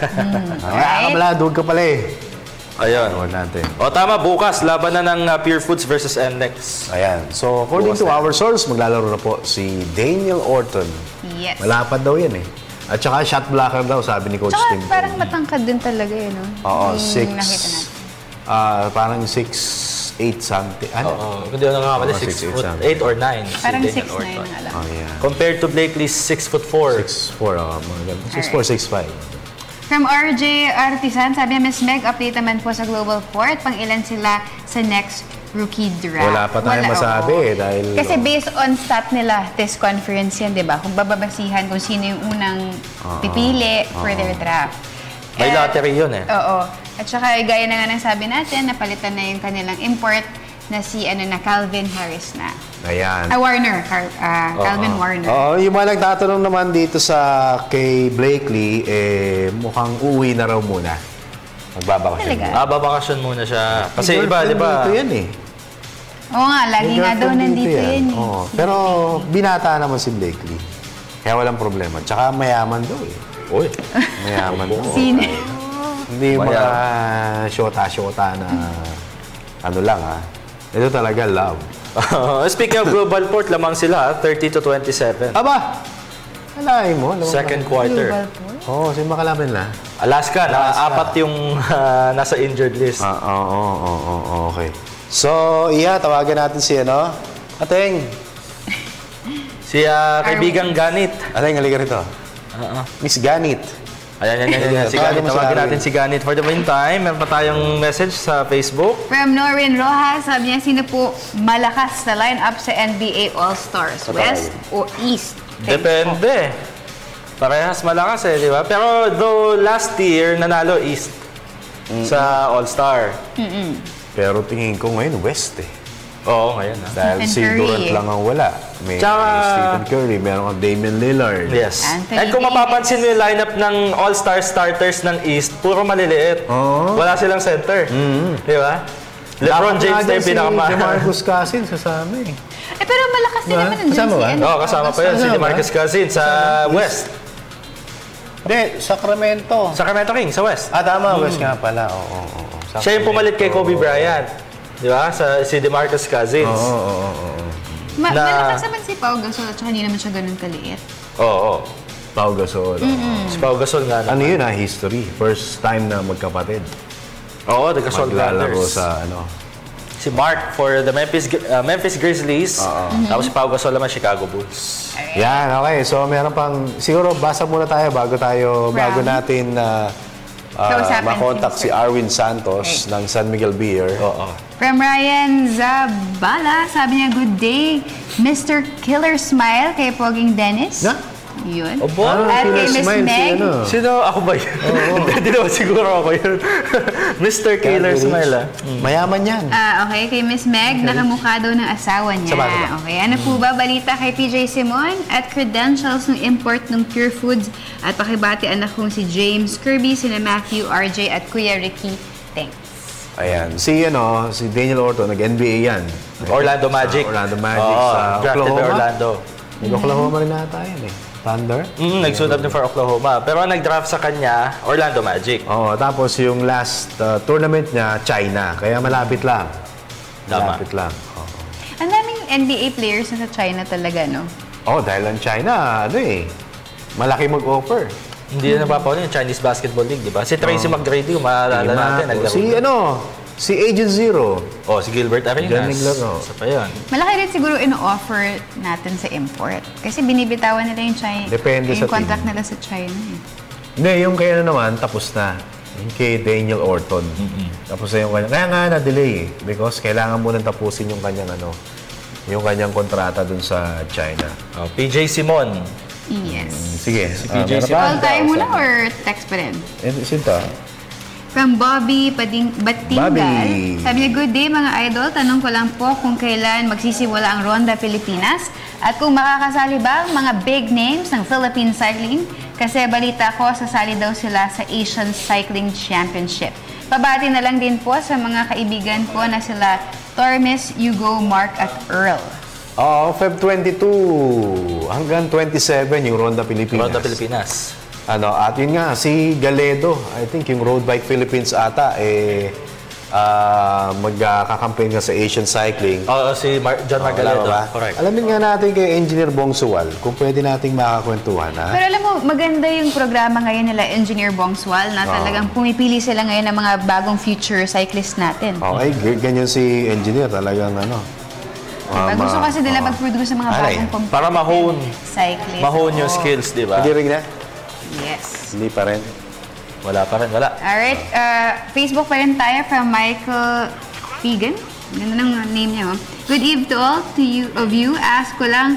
Duwag ka pala Ayun. Natin. Tama, bukas, laban na ng Pure Foods versus NLEX. Ayan. So, according to our source, maglalaro na po si Daniel Orton. Yes. Malapad daw yan At saka shot blocker daw, sabi ni Coach Tim. Parang matangkad din talaga no? Oo, 6. Nakita natin. Parang 6'8" something. Hindi ako nakakamali, 6'8" or 9". Parang 6'9" na alam. Compared to Blakely's 6'4". 6'4", 6'4", 6'5". From RJ Artisan, sabi niya, Ms. Meg, update naman po sa Global Port. Pang-ilan sila sa next rookie draft? Wala pa tayong masabi dahil... Kasi based on stat nila, test conference yan, di ba? Kung bababasihan kung sino yung unang pipili for their draft. May lottery yun Oo. At saka, gaya na nga ng sabi natin, napalitan na yung kanilang import na si Calvin Harris na. Ayan. Warner. Calvin Warner. Yung mga nagtatanong naman dito sa kay Blakely, mukhang uuwi na raw muna. Magbabakasyon muna. Babakasyon muna siya. Kasi iba, di ba? Dito yan Oo nga, lagi nga daw nandito yan. Pero binata naman si Blakely. Kaya walang problema. Tsaka mayaman daw Uy. Mayaman daw. Sino? Hindi mga shota-shota na lang Ito talaga love. Speaking of Global Port, lamang sila 30-27. Aba! Alain mo. Second quarter. Sino makalaban na? Alaska. Apat yung nasa injured list. Okay. So, tawagan natin si Ateng. Si kaibigang Ganit. Ateng, halika rito. Miss Ganit. Ayan. Si Ganit. Tawagin natin si Ganit. For the meantime, meron pa tayong message sa Facebook. From Noreen Rojas, sabi niya, sino po malakas na line-up sa NBA All-Stars? West o East? Depende. Parehas malakas di ba? Pero though last year, nanalo East sa All-Star. Pero tingin ko ngayon, West Oo, ngayon. Dahil si Durant lang ang wala. May Stephen Curry, meron kang Damian Lillard. Yes. And kung mapapansin mo yung lineup ng All-Star starters ng East, puro maliliit. Wala silang center. Di ba? LeBron James na yung pinakamahal. Si DeMarcus Cousins kasama pero malakas din naman nandiyan si kasama pa yun. Si DeMarcus Cousins sa West. Hindi, Sacramento. Sacramento Kings sa West. Tama, West nga pala. Siya yung pumalit kay Kobe Bryant. Di ba? Si DeMarcus Cousins. Malakas naman si Pau Gasol at hindi naman siya ganun kaliit. Oo. Pau Gasol. Si Pau Gasol nga. Ano yun history? First time na magkapatid. Oo, the Gasol Maglalaro brothers. sa Si Mark for the Memphis Grizzlies. Tapos si Pau Gasol naman Chicago Bulls. Yan, okay. So meron pang, siguro basa muna tayo bago natin makontak si Arwin Santos ng San Miguel Beer. From Ryan Zabala, sabi niya, good day, Mr. Killer Smile kay Poging Dennis. Yun. At kay Miss Meg. Sino? Ako ba yun? Hindi naman siguro ako yun. Mr. Killer Smile. Mayaman yan. Okay, kay Miss Meg, nakamukha daw ng asawa niya. Okay, ano po ba balita kay PJ Simon at credentials ng import ng Pure Foods at pakibati anak kong si James Kirby, sina Matthew, RJ at Kuya Ricky. Thanks. Ayan. Si Daniel Orton, nag-NBA yan. Orlando Magic. Orlando Magic sa drafted Oklahoma. by Orlando. Nag-Oklahoma rin nata yun Thunder? Nagsuot up niya for Oklahoma. Pero ang nag-draft sa kanya, Orlando Magic. Tapos yung last tournament niya, China. Kaya malapit lang. Malapit lang. Ang daming NBA players na sa China talaga, no? Dahil ang China, malaki mag-offer. Hindi na napapaw yung Chinese Basketball League, di ba? Si Tracy McGrady, kung maalala natin. Si Agent Zero. Si Gilbert Arenas. Isa pa yun. Malaki rin siguro ino-offer natin sa import. Kasi binibitawan nila yung China. Depende sa contract nila sa China. Hindi, yung kaya naman, tapos na. Yung kay Daniel Orton. Tapos na yung kanya. Kaya nga na-delay because kailangan mo nang tapusin yung kanyang yung kanyang kontrata dun sa China. PJ Simon. Yes. Sige. Si PJ Simon. Call tayo muna or text pa rin? Sinta. From Bobby Batingal. Sabi niya, good day mga idol. Tanong ko lang po kung kailan magsisimula ang Ronda Pilipinas at kung makakasali ba ang mga big names ng Philippine Cycling kasi balita ko sasali daw sila sa Asian Cycling Championship. Pabati na lang din po sa mga kaibigan ko na sila Tormes, Hugo, Mark at Earl. Feb 22 hanggang 27 yung Ronda Pilipinas. Ronda Pilipinas. At yun nga, si Galedo, I think yung Road Bike Philippines ata, magkakakampaign nga sa Asian Cycling. Si John Margaledo. Correct. Alamin nga natin kay Engineer Bong Sual kung pwede nating makakwentuhan. Pero alam mo, maganda yung programa ngayon nila Engineer Bong Sual na talagang pumipili sila ngayon ng mga bagong future cyclist natin. Ganyan si Engineer, talagang gusto kasi nila mag-produce ng mga bagong para mahone cyclist. Mahone yung skills, di ba? Hindi rin na? Yes. Hindi pa rin. Wala pa rin, wala. Alright, Facebook pa rin tayo from Michael Fegan. Ganda ng name niya, Good eve to all of you. Ask ko lang,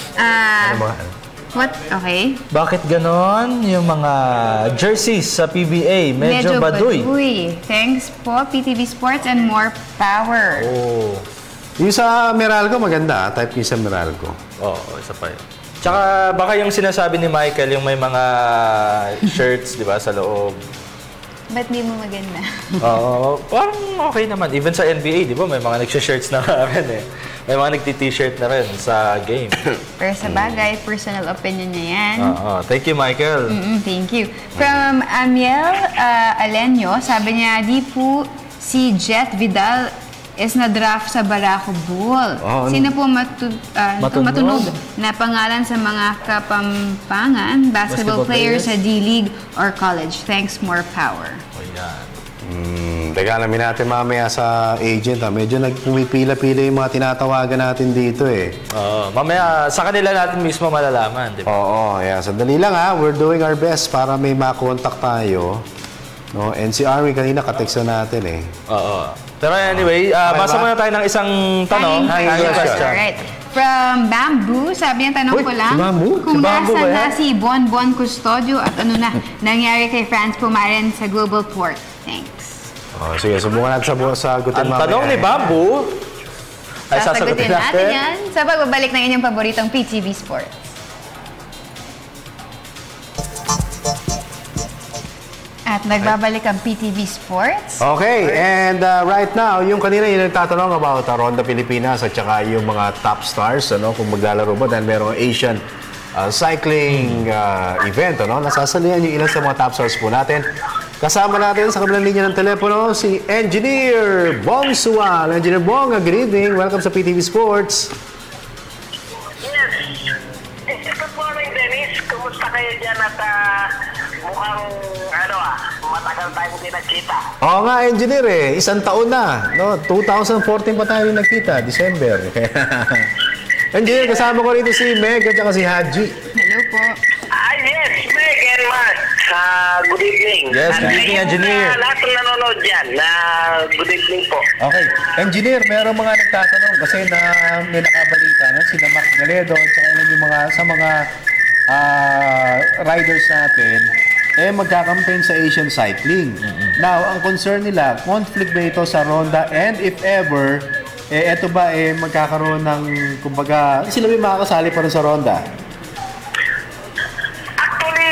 what? Okay. Bakit ganon? Yung mga jerseys sa PBA, medyo baduy. Thanks po, PTV Sports and more power. Yung sa Meralco, maganda. Type yung sa Meralco. Isa pa yun. Tsaka baka yung sinasabi ni Michael, yung may mga shirts, di ba, sa loob. Ba't di mo maganda? Parang okay naman. Even sa NBA, di ba, may mga nagsha-shirts na rin May mga nagti-t-shirt na rin sa game. Pero sa bagay, personal opinion niya yan. Thank you, Michael. Thank you. From Amiel Alenio, sabi niya, di po si Jet Vidal is na-draft sa Barako Bull. Sino po matunog na pangalan sa mga kapampangan, basketball players sa D-League or college? Thanks, more power. Teka, alamin natin mamaya sa agent. Medyo nagpumipila-pila yung mga tinatawagan natin dito mamaya sa kanila natin mismo malalaman. Di ba? Sandali lang We're doing our best para may makontak tayo. And si Army kanina kateksa natin Pero anyway, basa muna tayo ng isang tanong. Hanging question. Alright. From Bamboo, sabi niya, tanong ko lang, kung nasan na si Bonbon Custodio at ano na nangyari kay Franz Pumaren sa Global Port. Thanks. Sige, subukan natin sagutin mamaya. Ang tanong ni Bamboo ay sasagutin natin yan sa pagbabalik ng inyong paboritong PTV Sports. At nagbabalik ang PTV Sports. Okay, and right now, yung kanina yung nagtatanong about Ronda Pilipinas at saka yung mga top stars, kung maglalaro ba dahil merong Asian cycling event, nasasalihan yung ilan sa mga top stars po natin. Kasama natin sa kabilang linya ng telepono si Engineer Bong Sual. Engineer Bong, good evening. Welcome sa PTV Sports. Yes. Good morning, Dennis. Kumusta kayo dyan at mukhang matagal tayong hindi nagkita. Oo nga, Engineer isang taon na. 2014 pa tayo nagkita, December. Engineer, kasama ko rito si Meg at saka si Haji. Hello po. Yes, Meg and Mark. Good evening. Yes, good evening, Engineer. Lahat ng nanonood dyan, good evening po. Okay. Engineer, meron mga nagtatanong kasi na may nakabalita na sila Mark Galedo at saka yung mga sa mga riders natin magkakampaign sa Asian cycling. Now, ang concern nila, conflict ba ito sa Ronda? And if ever, eto ba magkakaroon ng, kumbaga, sila may makakasali pa rin sa Ronda? Actually,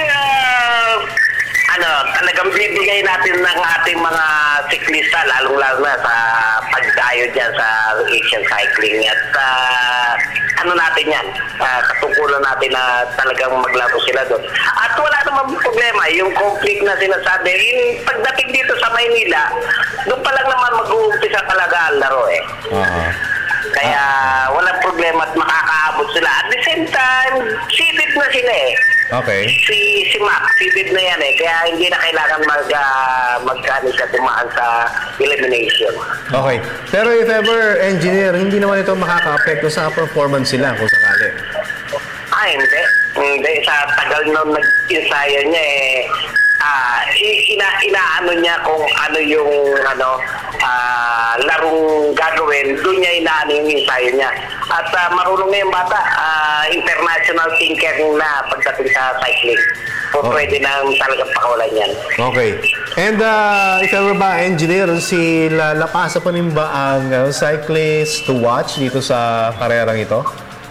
talagang bibigay natin ng ating mga siklista, lalong-lalo na sa pagdayo dyan sa Asian cycling. At natin yan, katungkulan natin na talagang maglaro sila doon. At wala namang problema, yung conflict na sinasabi, pagdating dito sa Maynila, doon pa lang naman mag-uumpisa talaga ang laro Kaya walang problema at makakaabot sila. At the same time, seated na sila Okay. Si Mac, seated na yan kaya hindi na kailangan siya dumaan sa elimination. Okay. Pero if ever, Engineer, hindi naman ito makaka-apekto sa performance sila kung sakali? Hindi. Hindi. Sa tagal nung nag-ensayo niya inaano niya kung ano yung larong gagawin, doon niya inaano yung ensayo niya. At marunong na yung bata, international thinker na pagdating sa cycling. So pwede na talagang pakawalan yan. Okay. And if ever ba, Engineer, sila lapasa pa rin ba ang cyclist to watch dito sa karerang ito?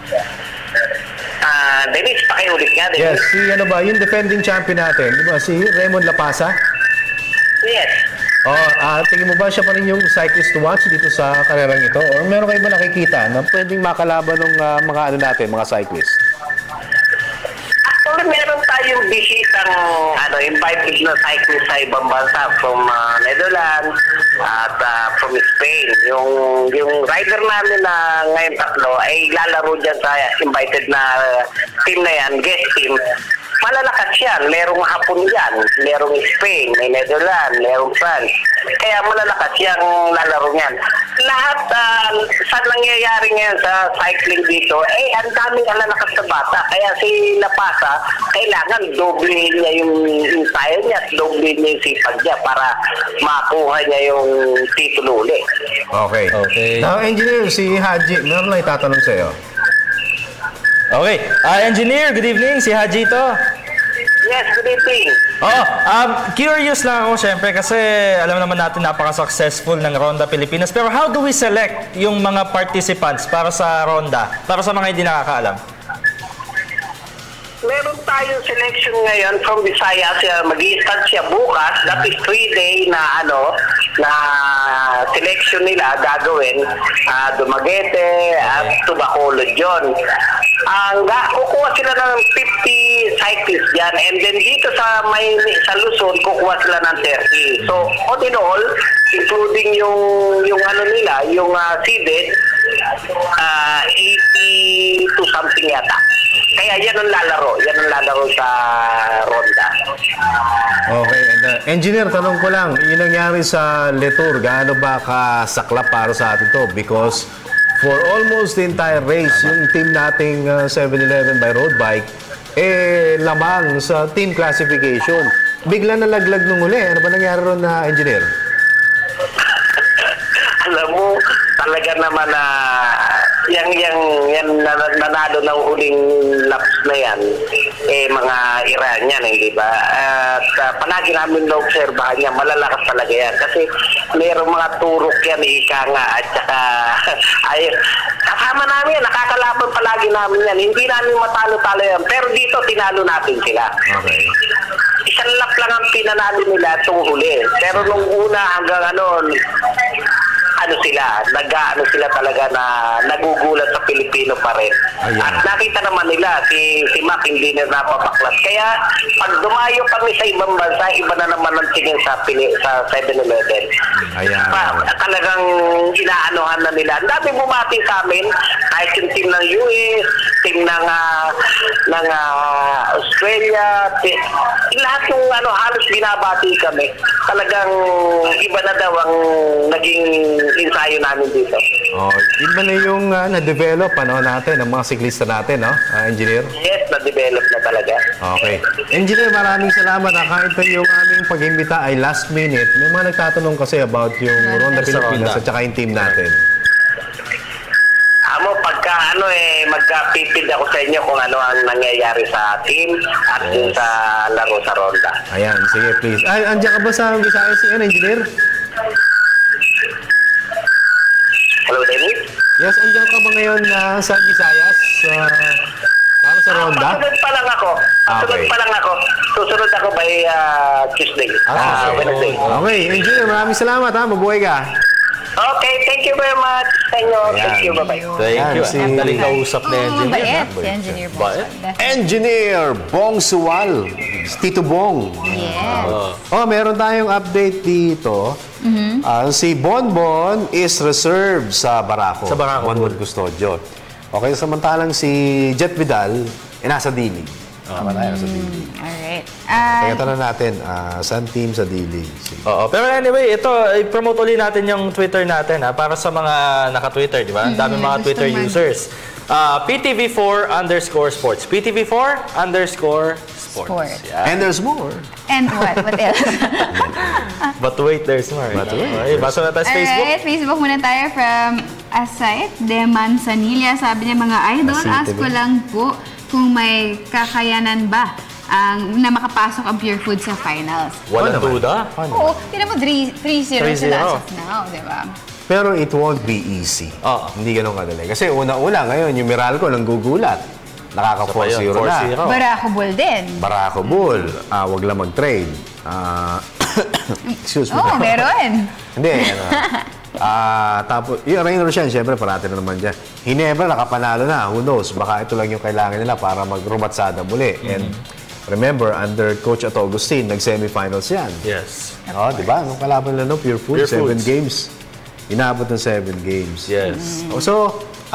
Dennis, pakiulit nga. Yes, yung defending champion natin, di ba, si Raymond Lapasa? Yes. Tingin mo ba siya pa rin yung cyclist to watch dito sa karerang ito? O meron kayo ba nakikita na pwedeng makalaban ng mga mga cyclist? Actually, meron tayong bisitang invited na cyclist sa ibang bansa from Netherlands at from Spain. Yung rider namin na ngayon tatlo ay lalaro dyan sa invited na team na yan, guest team. Malalakas yan. Merong Hapon yan. Merong Spain, may Netherlands, merong France. Kaya malalakas yung lalaro yan. Lahat sa nangyayari ngayon sa cycling dito, ang daming alalakas na bata. Kaya si Lapasa, kailangan doblehin niya yung ensayo niya at doblehin niya yung sipag niya para makuha niya yung titulo ulit. Okay. Now, Engineer, si Haji, meron lang itatanong sa'yo. Okay. Engineer, good evening. Si Haji ito. Yes, good evening. Curious lang ako syempre kasi alam naman natin napaka-successful ng Ronda Pilipinas. Pero how do we select yung mga participants para sa Ronda? Para sa mga hindi nakakaalam. Meron tayong selection ngayon from Visayas. Mag-i-start siya bukas. That is 3-day na selection nila gagawin. Dumaguete at Bacolod yun. Kukuha sila ng 50 cyclists dyan. And then dito sa Luzon, kukuha sila ng 30. So, all in all, including yung seeded, 80 to something yata. Kaya yan ang lalaro sa Ronda. Okay, and Engineer, tanong ko lang, yung nangyari sa Letour, gaano ba kasaklap para sa atin to? Because for almost the entire race, yung team nating 7-Eleven by road bike, lamang sa team classification. Bigla nalaglag nung uli. Ano ba nangyari ron na Engineer? talaga naman na yan nanalo ng huling laps na yan, mga Iranian, hindi ba? At palagi namin na-obserbahan niya, malalakas talaga yan. Kasi mayroong mga turok yan, ika nga, at saka, kasama namin yan, nakakalaban palagi namin yan. Hindi namin matalo-talo yan, pero dito, tinalo natin sila. Okay. Isang lap lang ang pinanalo nila itong huli. Pero nung una hanggang sila talaga na nagugulat sa Pilipino pa rin. Ayan. At nakita naman nila si Mac hindi na napapaklas. Kaya pag dumayo kami sa ibang bansa, iba na naman ang tingin sa 7-Eleven. Talagang inaanohan na nila. Ang dami bumati sa amin, kahit yung team ng US, team ng Australia, lahat yung halos binabati kami. Talagang iba na daw ang naging ensayo namin dito. Iba na yung na-develop natin, ang mga siklista natin, no? Engineer? Yes, na-develop na talaga. Okay. Engineer, maraming salamat. Kahit pa yung aming pag-imbita ay last minute, may mga nagtatanong kasi about yung Ronda Pilipinas at saka yung team natin. Magkapipid ako sa inyo kung ano ang nangyayari sa team at din sa laro sa Ronda. Ayan, sige please. Andiyan ka ba sa Visayas, Engineer? Hello, Dennis? Yes, andiyan ka ba ngayon sa Visayas? Para sa Ronda? Susunod pa lang ako. Susunod ako by Tuesday. Wednesday. Okay, Engineer, maraming salamat ha. Mabuhay ka. Okay, thank you very much sa inyo. Thank you, bye-bye. Thank you. Daling kausap na Engineer. Si Engineer Bong. Engineer Bong Suwal. Tito Bong. Yes. Meron tayong update dito. Si Bonbon is reserved sa Barako. Sa Barako. Bonbon Custodio. Okay, samantalang si Jet Vidal nasa Dili. Nasa Dili. Alright. Kaya tanong natin, saan team sa Dili? Pero anyway, ito, i-promote ulit natin yung Twitter natin para sa mga naka-Twitter, di ba? Ang dami mga Twitter users. PTV4_sports. PTV4_sports. Yeah. And there's more. And what? What else? But wait, there's more. Okay, basa na tayo sa Facebook. Alright, Facebook muna tayo from Asait de Manzanilla. Sabi niya, mga idol, ask ko lang po kung may kakayanan ba na makapasok ang Pure Food sa finals. Walang duda? Oo, tinan mo 3-0 sila as of now, di ba? Pero it won't be easy. Hindi ganun kadali. Kasi una-una ngayon, yung Meralco nanggugulat. Nakaka 4-0 na. Barako Bull din. Barako Bull. Wag lang mag-trade. Excuse me. Meron. Hindi. Tapos, yung Rain Roshan, syempre, parati na naman dyan. Hinebra, nakapanalo na. Who knows? Baka ito lang yung kailangan nila para mag-rumatsada muli. And remember, under Coach Otto Agustin, nag-semifinals yan. Yes. Diba? Nung kalaban nila, Pure Food, 7 games. Inabot ng 7 games. Yes. So,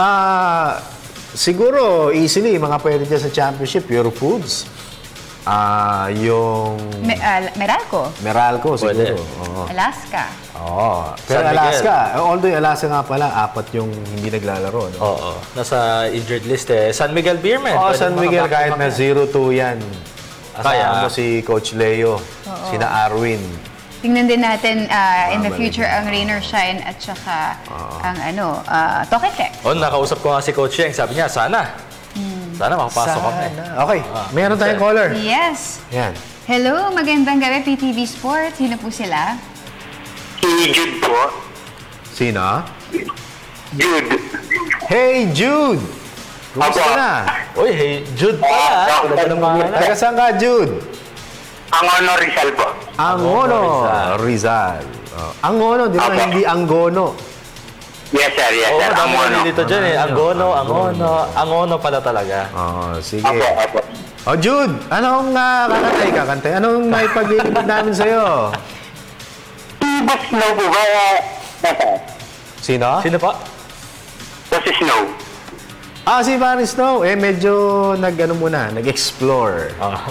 siguro, easily, mga pwede dyan sa championship, Pure Foods. Yung... Meralco, siguro. Alaska. Pero Alaska, although yung Alaska nga pala, 4 yung hindi naglalaro. No? Nasa injured list San Miguel Beerman. San Miguel, kahit na 0-2 yan. Asama mo si Coach Leo, sina Arwin. Tingnan din natin in the future ang Rain or Shine at saka ang Toketek. Nakausap ko nga si Coach Yeng. Sabi niya, sana makapasok kami. Okay, meron tayong caller. Yes. Yan. Hello, magandang gabi PTV Sports. Sino po sila? Si Jude po. Sino? Jude. Hey, Jude! Kumusta na? Uy, hey, Jude pala. Taga saan ka, Jude? Angono Rizal po. Angono Rizal. Angono, di ba? Hindi Angono. Yes, sir. Yes, sir. Angono. Dito dyan Angono pala talaga. Sige. Jude, anong kakantay? Anong may paglilipad namin sa'yo? Snow po ba? Sino? Sino pa? Si Snow. Si Barry Snow. Medyo nag-explore.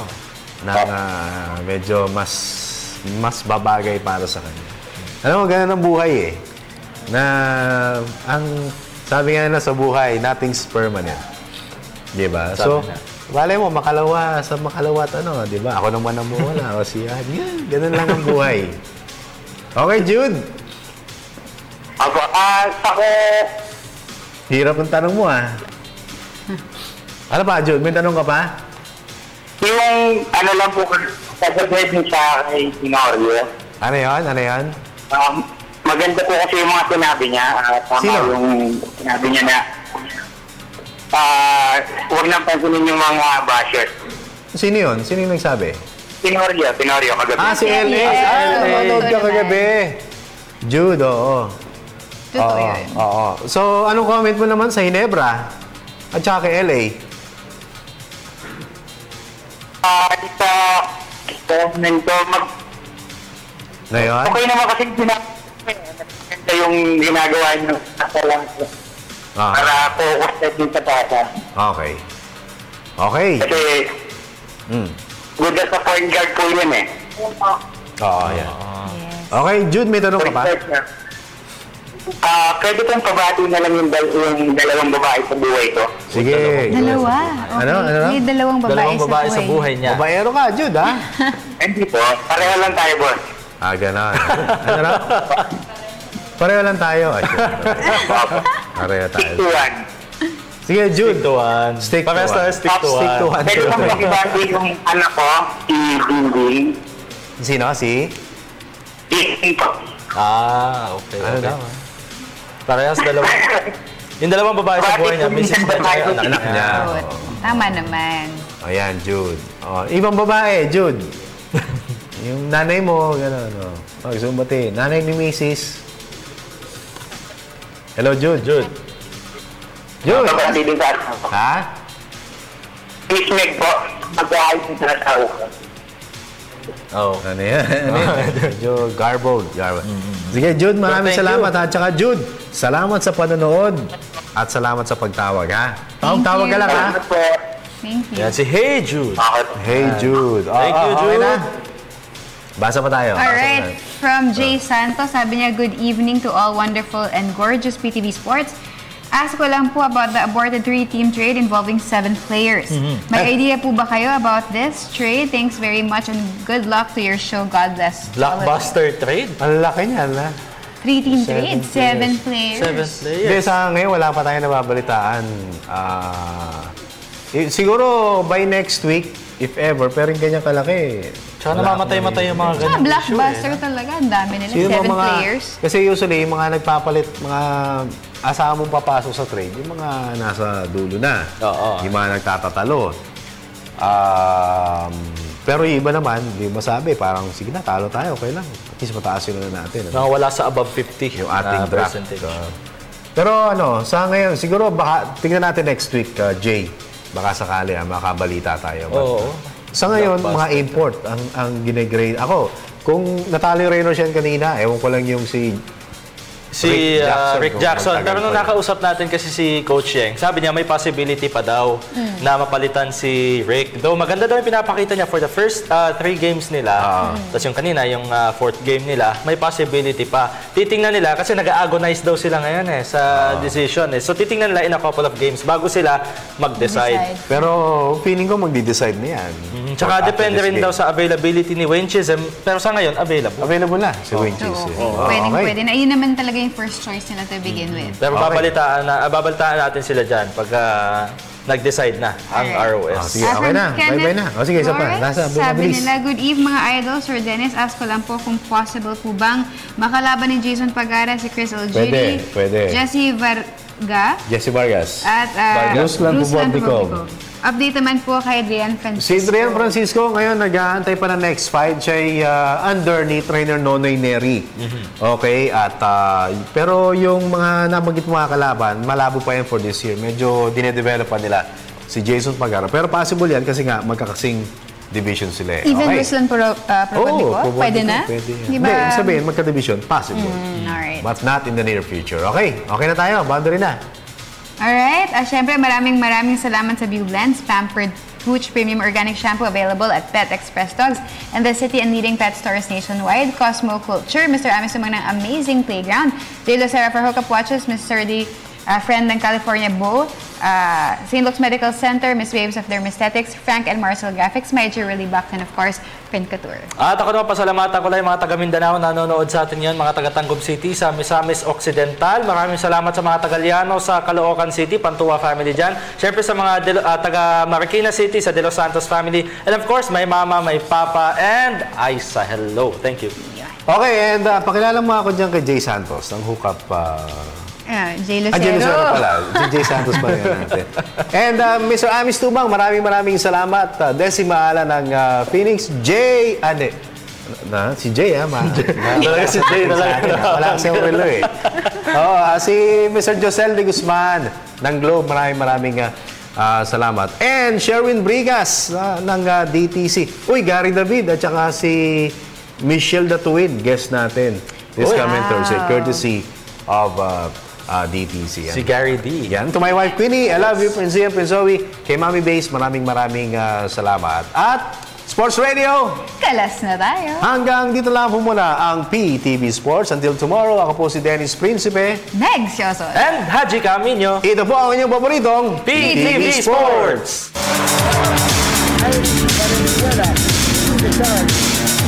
Medyo mas babagay para sa kanya. Alam mo, ganun ang buhay sabi nga na sa buhay, nothing's permanent. Diba? So, wala mo, makalawa, diba? Ako naman ang mawala. Ganun lang ang buhay. Okay, Jude? Ako, Hirap ng tanong mo, ah. Ano pa, Jude? May tanong ka pa? yung ano lang po, sasabihin siya kay Tenorio. Ano yun? Ano yun? Maganda po kasi yung mga sinabi niya. Tama Sino? yung sinabi niya na huwag nang pansinin yung mga bashers. Sino yun? Sino yung nagsabi? Tenorio kagabi. Si L.A. Yes. Manood ka kagabi. Jude, oo. Totoo yun. Oo. So, anong comment mo naman sa Hinebra? At saka kay L.A.? Sa comment ko, Na yun? okay naman kasi maganda yung ginagawa niyo sa lang para focus din sa bata. Okay. Okay. Kasi good as a point guard po yun eh. Oo, yan. Okay, Jude, may tanong ka pa? Pwede kong pabati na lang yung dalawang babae sa buhay ko. Sige. Dalawa. Okay. Ano? May dalawang babae, sa buhay. niya. Babaero ka, Jude, ha? Hindi po. Pareho lang tayo, boss. Ganon. Ano na? Pareho lang tayo. Pareho tayo. 6-1. Sige, Jude. Stick to one. Stick to Parehas one. tayo, stick to Stick to one. one. Pwede kong pakibati yung anak ko, si Dingding. Sino? Si? Okay. Ano okay. daw? Parehas dalawa. Yung dalawang babae sa buhay niya, Mrs. Dan tsaka anak niya. Good. Tama naman. Ayan, Jude. Ibang babae, Jude. Yung nanay mo, gano'n. Gusto mo bati. Nanay ni Mrs. Hello, Jude. Jude. Jude. Pabati din sa anak ko. Ha? Please make po. Mag-aayos din sa tao ko. Ano yan? Medyo garbled. Sige, Jude, maraming salamat. At saka, Jude, salamat sa panonood at salamat sa pagtawag, ha? Tawag ka lang, ha? Thank you. Yan si Hey Jude. Hey, Jude. Thank you, Okay na? Jude. Basa pa tayo. Alright, from Jay Santos, sabi niya, good evening to all wonderful and gorgeous PTV Sports. Ask ko lang po about the aborted 3-team trade involving 7 players. May idea po ba kayo about this trade? Thanks very much and good luck to your show. God bless. Blockbuster trade? Ang laki niyan, ha? 3-team trade, 7 players. 7 players. Hindi, sa ngayon, wala pa tayong nababalitaan. Siguro by next week, if ever, pero yung ganyan kalaki. Tsaka namamatay-matay yung mga ganyan. Blockbuster talaga. Ang dami nila. 7 players. Kasi usually, yung mga nagpapalit, mga asahan mong papasok sa trade, yung mga nasa dulo na. Yung mga nagtatatalo. Pero yung iba naman, hindi masabi, parang sige na, talo tayo, okay lang. At least mataas yun na natin. Wala sa above 50 yung ating draft. percentage. Pero sa ngayon, siguro baka tingnan natin next week, Jay. Baka sakali, makabalita tayo. Sa ngayon, mga import ang gine-grade. Ako, kung natalo yung Reynolds yan kanina, ewan ko lang yung si Rick Jackson. Pero nung nakausap natin kasi si Coach Yeng, sabi niya may possibility pa daw na mapalitan si Rick. Though maganda daw yung pinapakita niya for the first 3 games nila. Tapos yung kanina, yung 4th game nila, may possibility pa. Titingnan nila kasi nag-agonize daw sila ngayon sa decision. So titingnan nila in a couple of games bago sila mag-decide. Pero feeling ko magdi-decide na yan. Tsaka depende rin daw sa availability ni Wayne Chisholm. Pero sa ngayon, available. Available na si Wayne Chisholm. Pwede na. Ayun naman talaga yung first choice nila to begin with. Pero babalitaan natin sila dyan pagka nag-decide na ang ROS. Sige, okay na. Bye-bye na. Sige, isa pa. Sabi nila, good eve mga idols. Sir Dennis, ask ko lang po kung possible po bang makalaban ni Jason Pagara, si Chris Algiri, Pwede. Jesse Vargas, at Ruslan Pubodnikov. Update naman po kay Adrian Francisco. Si Adrian Francisco ngayon nag-aantay pa ng next fight. Siya ay under ni trainer Nonoy Neri. Okay? At pero yung mga nabanggit mga kalaban, malabo pa yan for this year. Medyo dinedevelop pa nila si Jason Pagara. Pero possible yan kasi nga magkakasing division sila. Even Ruslan Pubodnikov? Pwede na? Pwede. Hindi, sabihin, magka-division. Possible. Alright. But not in the near future. Okay? Okay na tayo. Boundary na. Alright. Siyempre, maraming salamat sa View Blends, Pampered Pooch Premium Organic Shampoo available at Pet Express Dogs and the city and leading pet stores nationwide. Cosmo Culture, Mr. Amis ng amazing playground. J. Lucera for hookup watches, Mr. D. Friend ng California Bow. St. Luke's Medical Center, Miss Waves of Dermesthetics, Frank and Marcel Graphics, Major Really Back, and of course, Print Couture. At ako naman, pasalamatan ko lang yung mga taga Mindanao na nanonood sa atin yan, mga taga Tangub City, sa Misamis Occidental. Maraming salamat sa mga taga Liano sa Caloocan City, Pantua family dyan. Siyempre sa mga taga Marikina City, sa De Los Santos family. And of course, may mama, may papa, and Aisa. Hello. Thank you. Okay, and pakilala mo ako dyan kay Jay Santos, ng hookup. Jay Lucero. Jay Lucero pala. Si Jay Santos pa rin natin. And Mr. Amis Tubang, maraming salamat. Decima Ala ng Phoenix. Jay, si Jay, Talaga si Jay. Wala kasi ang relo eh. Si Mr. Josel de Guzman ng Globe, maraming salamat. And Sherwin Brigas ng DTC. Uy, Gary David at saka si Michelle Datuin, guest natin. This coming Thursday, courtesy of DTC. Si Gary D. Yan. To my wife, Queenie, I love you, Prince Ian, Prince Zoe. Kay Mami Base, maraming salamat. At Sports Radio, kalas na tayo. Hanggang dito lang po muna ang PTV Sports. Until tomorrow, ako po si Dennis Principe. Meg Sioson. And Haji Camino. Ito po ang inyong paboritong PTV Sports.